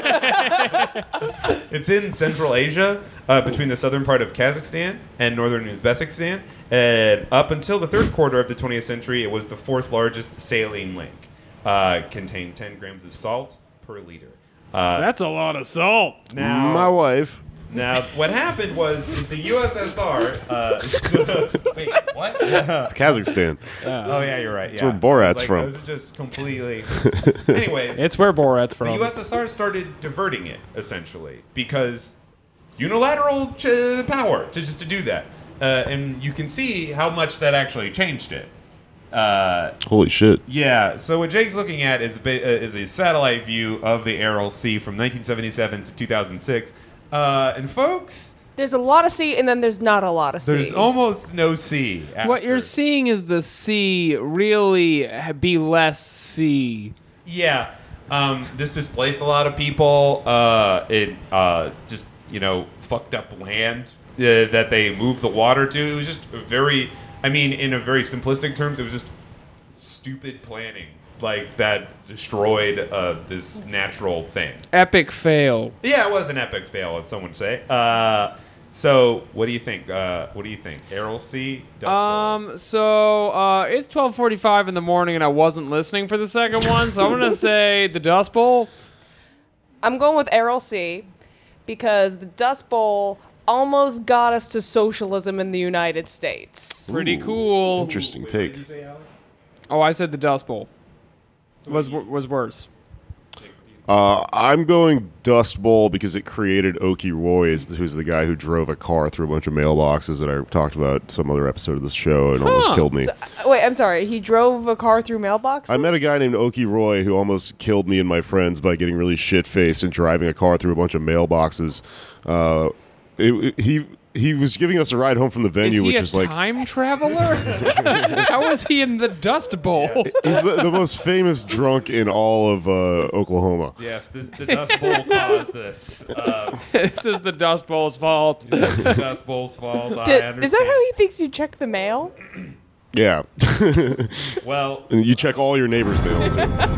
it's in Central Asia, uh, between the southern part of Kazakhstan and northern Uzbekistan, and up until the third quarter of the twentieth century, it was the fourth largest saline lake. Uh, contained ten grams of salt per liter. Uh, That's a lot of salt. now, My wife. now, what happened was is the U S S R. Uh, wait, what? It's Kazakhstan. Oh yeah, you're right. Yeah. where Borat's I was like, from. Those are just completely. Anyways, It's where Borat's from. the U S S R started diverting it essentially because unilateral ch- power to just to do that, uh, and you can see how much that actually changed it. Uh, Holy shit. yeah. So what Jake's looking at is a, ba- uh, is a satellite view of the Aral Sea from nineteen seventy-seven to two thousand six, uh, and folks, There's a lot of sea, and then there's not a lot of sea. there's almost no sea. What you're after. seeing is the sea really ha- be less sea. Yeah. Um, this displaced a lot of people. Uh, it uh, just, you know, fucked up land uh, that they moved the water to. It was just very, I mean, in a very simplistic terms, it was just stupid planning, like, that destroyed uh, this natural thing. Epic fail. Yeah, it was an epic fail, as some would say. Uh, so, what do you think? Uh, what do you think? Aral Sea? Dust Bowl? Um. So uh, it's twelve forty-five in the morning, and I wasn't listening for the second one. So I'm gonna say the Dust Bowl. I'm going with Aral Sea because the Dust Bowl almost got us to socialism in the United States. Pretty Ooh, cool. Interesting Wait, what did take. you say, Alex? Oh, I said the Dust Bowl. Was was worse. Uh, I'm going Dust Bowl because it created Oki Roy, is- who's the guy who drove a car through a bunch of mailboxes that I talked about some other episode of this show and almost Huh. killed me. Uh, Wait, I'm sorry. He drove a car through mailboxes? I met a guy named Oki Roy who almost killed me and my friends by getting really shit-faced and driving a car through a bunch of mailboxes. Uh, it, it- he he was giving us a ride home from the Is venue, he which a is like time traveler? How is he in the Dust Bowl? he's the, the most famous drunk in all of uh, Oklahoma. Yes, this the Dust Bowl caused this. Um, This is the Dust Bowl's fault. it's the Dust Bowl's fault. I Did- understand. is that how he thinks you check the mail? Yeah, Well, and you check all your neighbors' mail too.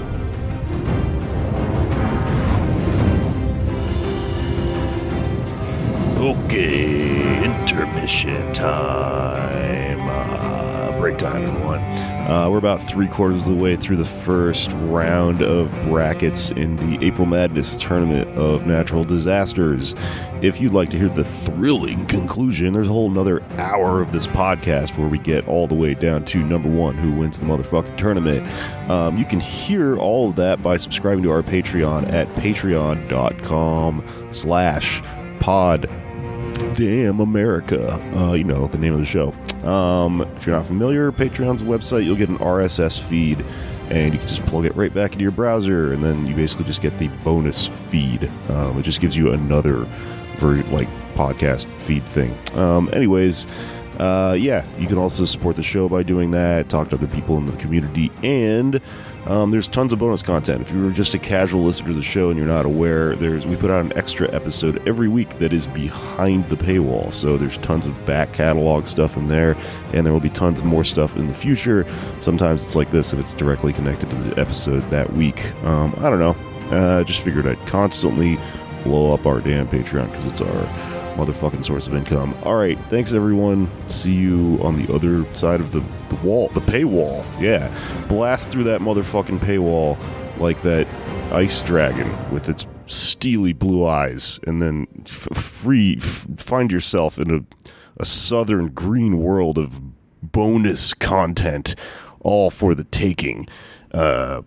Okay, intermission time. Uh, break time, everyone. Uh, we're about three quarters of the way through the first round of brackets in the April Madness Tournament of Natural Disasters. If you'd like to hear the thrilling conclusion, there's a whole another hour of this podcast where we get all the way down to number one, who wins the motherfucking tournament. Um, you can hear all of that by subscribing to our Patreon at patreon.com slash pod. Damn America. Uh, you know, the name of the show. Um, if you're not familiar, Patreon's a website. You'll get an R S S feed, and you can just plug it right back into your browser, and then you basically just get the bonus feed. Um, it just gives you another version, like, podcast feed thing. Um, anyways, uh, yeah, you can also support the show by doing that, talk to other people in the community, and Um, there's tons of bonus content. If you were just a casual listener to the show and you're not aware, there's we put out an extra episode every week that is behind the paywall. So there's tons of back catalog stuff in there, and there will be tons of more stuff in the future. Sometimes it's like this, and it's directly connected to the episode that week. Um, I don't know. Uh, just figured I'd constantly blow up our damn Patreon because it's our motherfucking source of income. All right, thanks everyone. See you on the other side of the, the wall, the paywall. Yeah, blast through that motherfucking paywall like that ice dragon with its steely blue eyes, and then f- free f- find yourself in a, a southern green world of bonus content, all for the taking. Uh,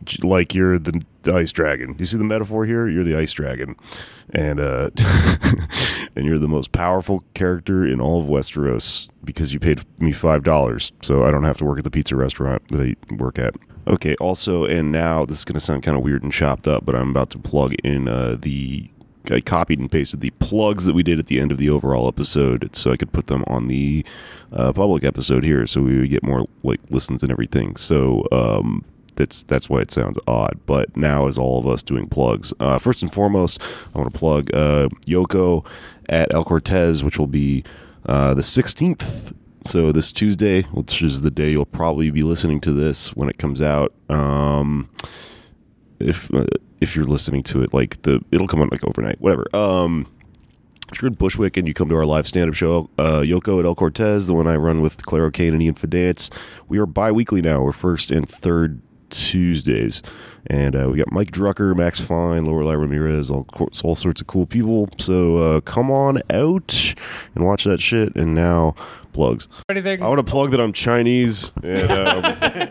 j- like you're the, the ice dragon. You see the metaphor here? You're the ice dragon, and uh, and you're the most powerful character in all of Westeros because you paid me five dollars, so I don't have to work at the pizza restaurant that I work at. Okay. Also, and now this is gonna sound kind of weird and chopped up, but I'm about to plug in uh, the. I copied and pasted the plugs that we did at the end of the overall episode so I could put them on the uh, public episode here so we would get more like listens and everything. So um, that's that's why it sounds odd. But now is all of us doing plugs. Uh, first and foremost, I want to plug uh, Yoko at El Cortez, which will be uh, the sixteenth. So this Tuesday, which is the day you'll probably be listening to this when it comes out. Um, if... Uh, if you're listening to it, like the it'll come on like overnight, whatever. Um, if you're in Bushwick and you come to our live stand-up show, uh, Yoko at El Cortez, the one I run with Claire O'Kane and Ian Fidance, we are bi-weekly now. We're first and third Tuesdays, and uh, we got Mike Drucker, Max Fine, Lorelai Ramirez, all all sorts of cool people. So uh, come on out and watch that shit. And now plugs. Anything? I want to plug that I'm Chinese. And um,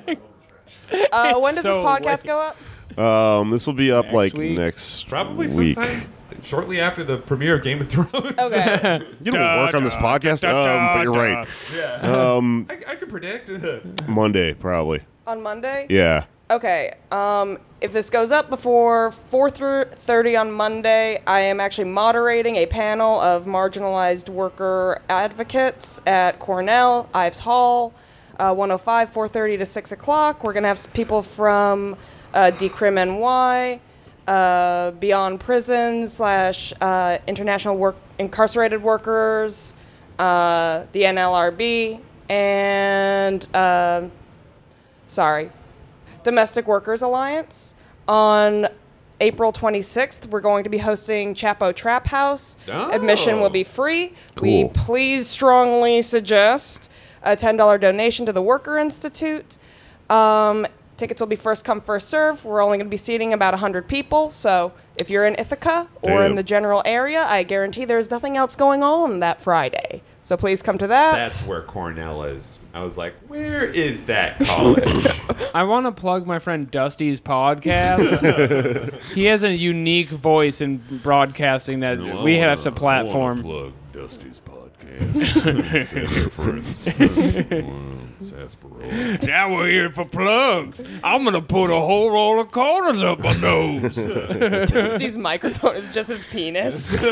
Uh, when does so this podcast late. go up? um, this will be up Next like week? next Probably week. sometime shortly after the premiere of Game of Thrones. Okay. You don't work on this podcast, um, but you're right. Yeah. Um, I, I could predict. Monday, probably. On Monday? Yeah. Okay. Um, if this goes up before four thirty on Monday, I am actually moderating a panel of marginalized worker advocates at Cornell, Ives Hall, uh, one oh five, four thirty to six o'clock. We're going to have people from uh, Decrim N Y, uh, Beyond Prison slash uh, International Work Incarcerated Workers, uh, the N L R B, and, uh, sorry, Domestic Workers Alliance. On April twenty-sixth, we're going to be hosting Chapo Trap House. Oh. Admission will be free. We Cool. please strongly suggest a ten dollars donation to the Worker Institute. Um, tickets will be first come, first serve. We're only going to be seating about one hundred people, so if you're in Ithaca or Damn. in the general area, I guarantee there's nothing else going on that Friday. So please come to that. That's where Cornell is. I was like, where is that college? I want to plug my friend Dusty's podcast. He has a unique voice in broadcasting that we have to platform. Plug Dusty's podcast. Now we're here for plugs. I'm gonna put a whole roll of quarters up my nose. Dusty's microphone is just his penis.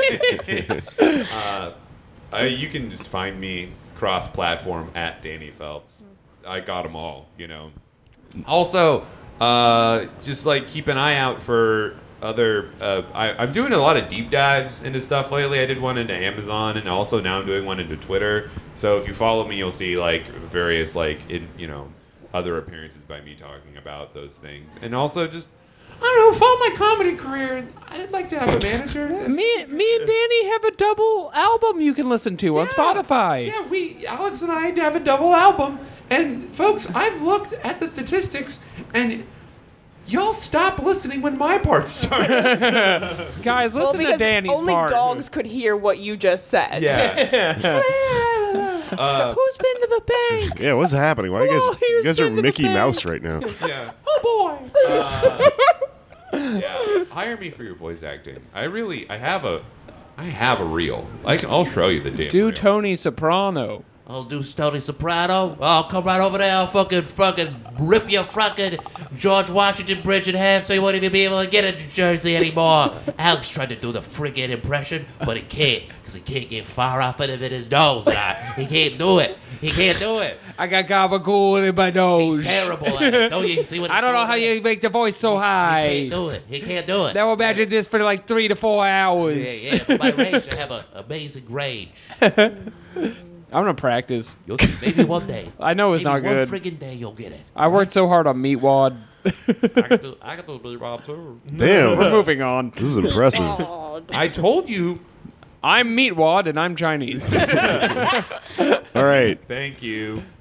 uh, uh, you can just find me cross-platform at Danny Phelps. I got them all, you know. Also, uh, just like keep an eye out for other. Uh, I, I'm doing a lot of deep dives into stuff lately. I did one into Amazon, and also now I'm doing one into Twitter. So if you follow me, you'll see like various like in you know other appearances by me talking about those things, and also just. I don't know, follow my comedy career. I'd like to have a manager. me, me and Danny have a double album you can listen to on Yeah. Spotify. Yeah, we, Alex and I have a double album. And folks, I've looked at the statistics, and y'all stop listening when my part starts. Guys, Well, listen to because Danny's only part. dogs could hear what you just said. Yeah. uh, Who's been to the bank? Yeah, what's happening? Why you Oh, guys? You here's guys are been to the Mickey bank. Mouse right now. yeah. Oh boy. Uh, yeah. Hire me for your voice acting. I really, I have a, I have a reel. Like, I'll show you the damn Do reel. Tony Soprano. I'll do Tony Soprano. I'll come right over there. I'll fucking fucking rip your fucking George Washington Bridge in half so you won't even be able to get into Jersey anymore. Alex tried to do the friggin' impression, but he can't because he can't get far off of it in his nose. Now. He can't do it. He can't do it. I got gabagool in my nose. He's terrible at it. Don't you see what I don't know how you make the voice so He high. can't do it. He can't do it. Now imagine this for like three to four hours. Yeah, yeah. For my range, I have an amazing range. I'm gonna practice. You'll see. Maybe one day. I know it's Maybe not good. One friggin' day you'll get it. I worked so hard on Meatwad. I can do. I can do Billy Bob too. We're Damn, moving on. this is impressive. I told you. I'm Meatwad and I'm Chinese. All right. Thank you.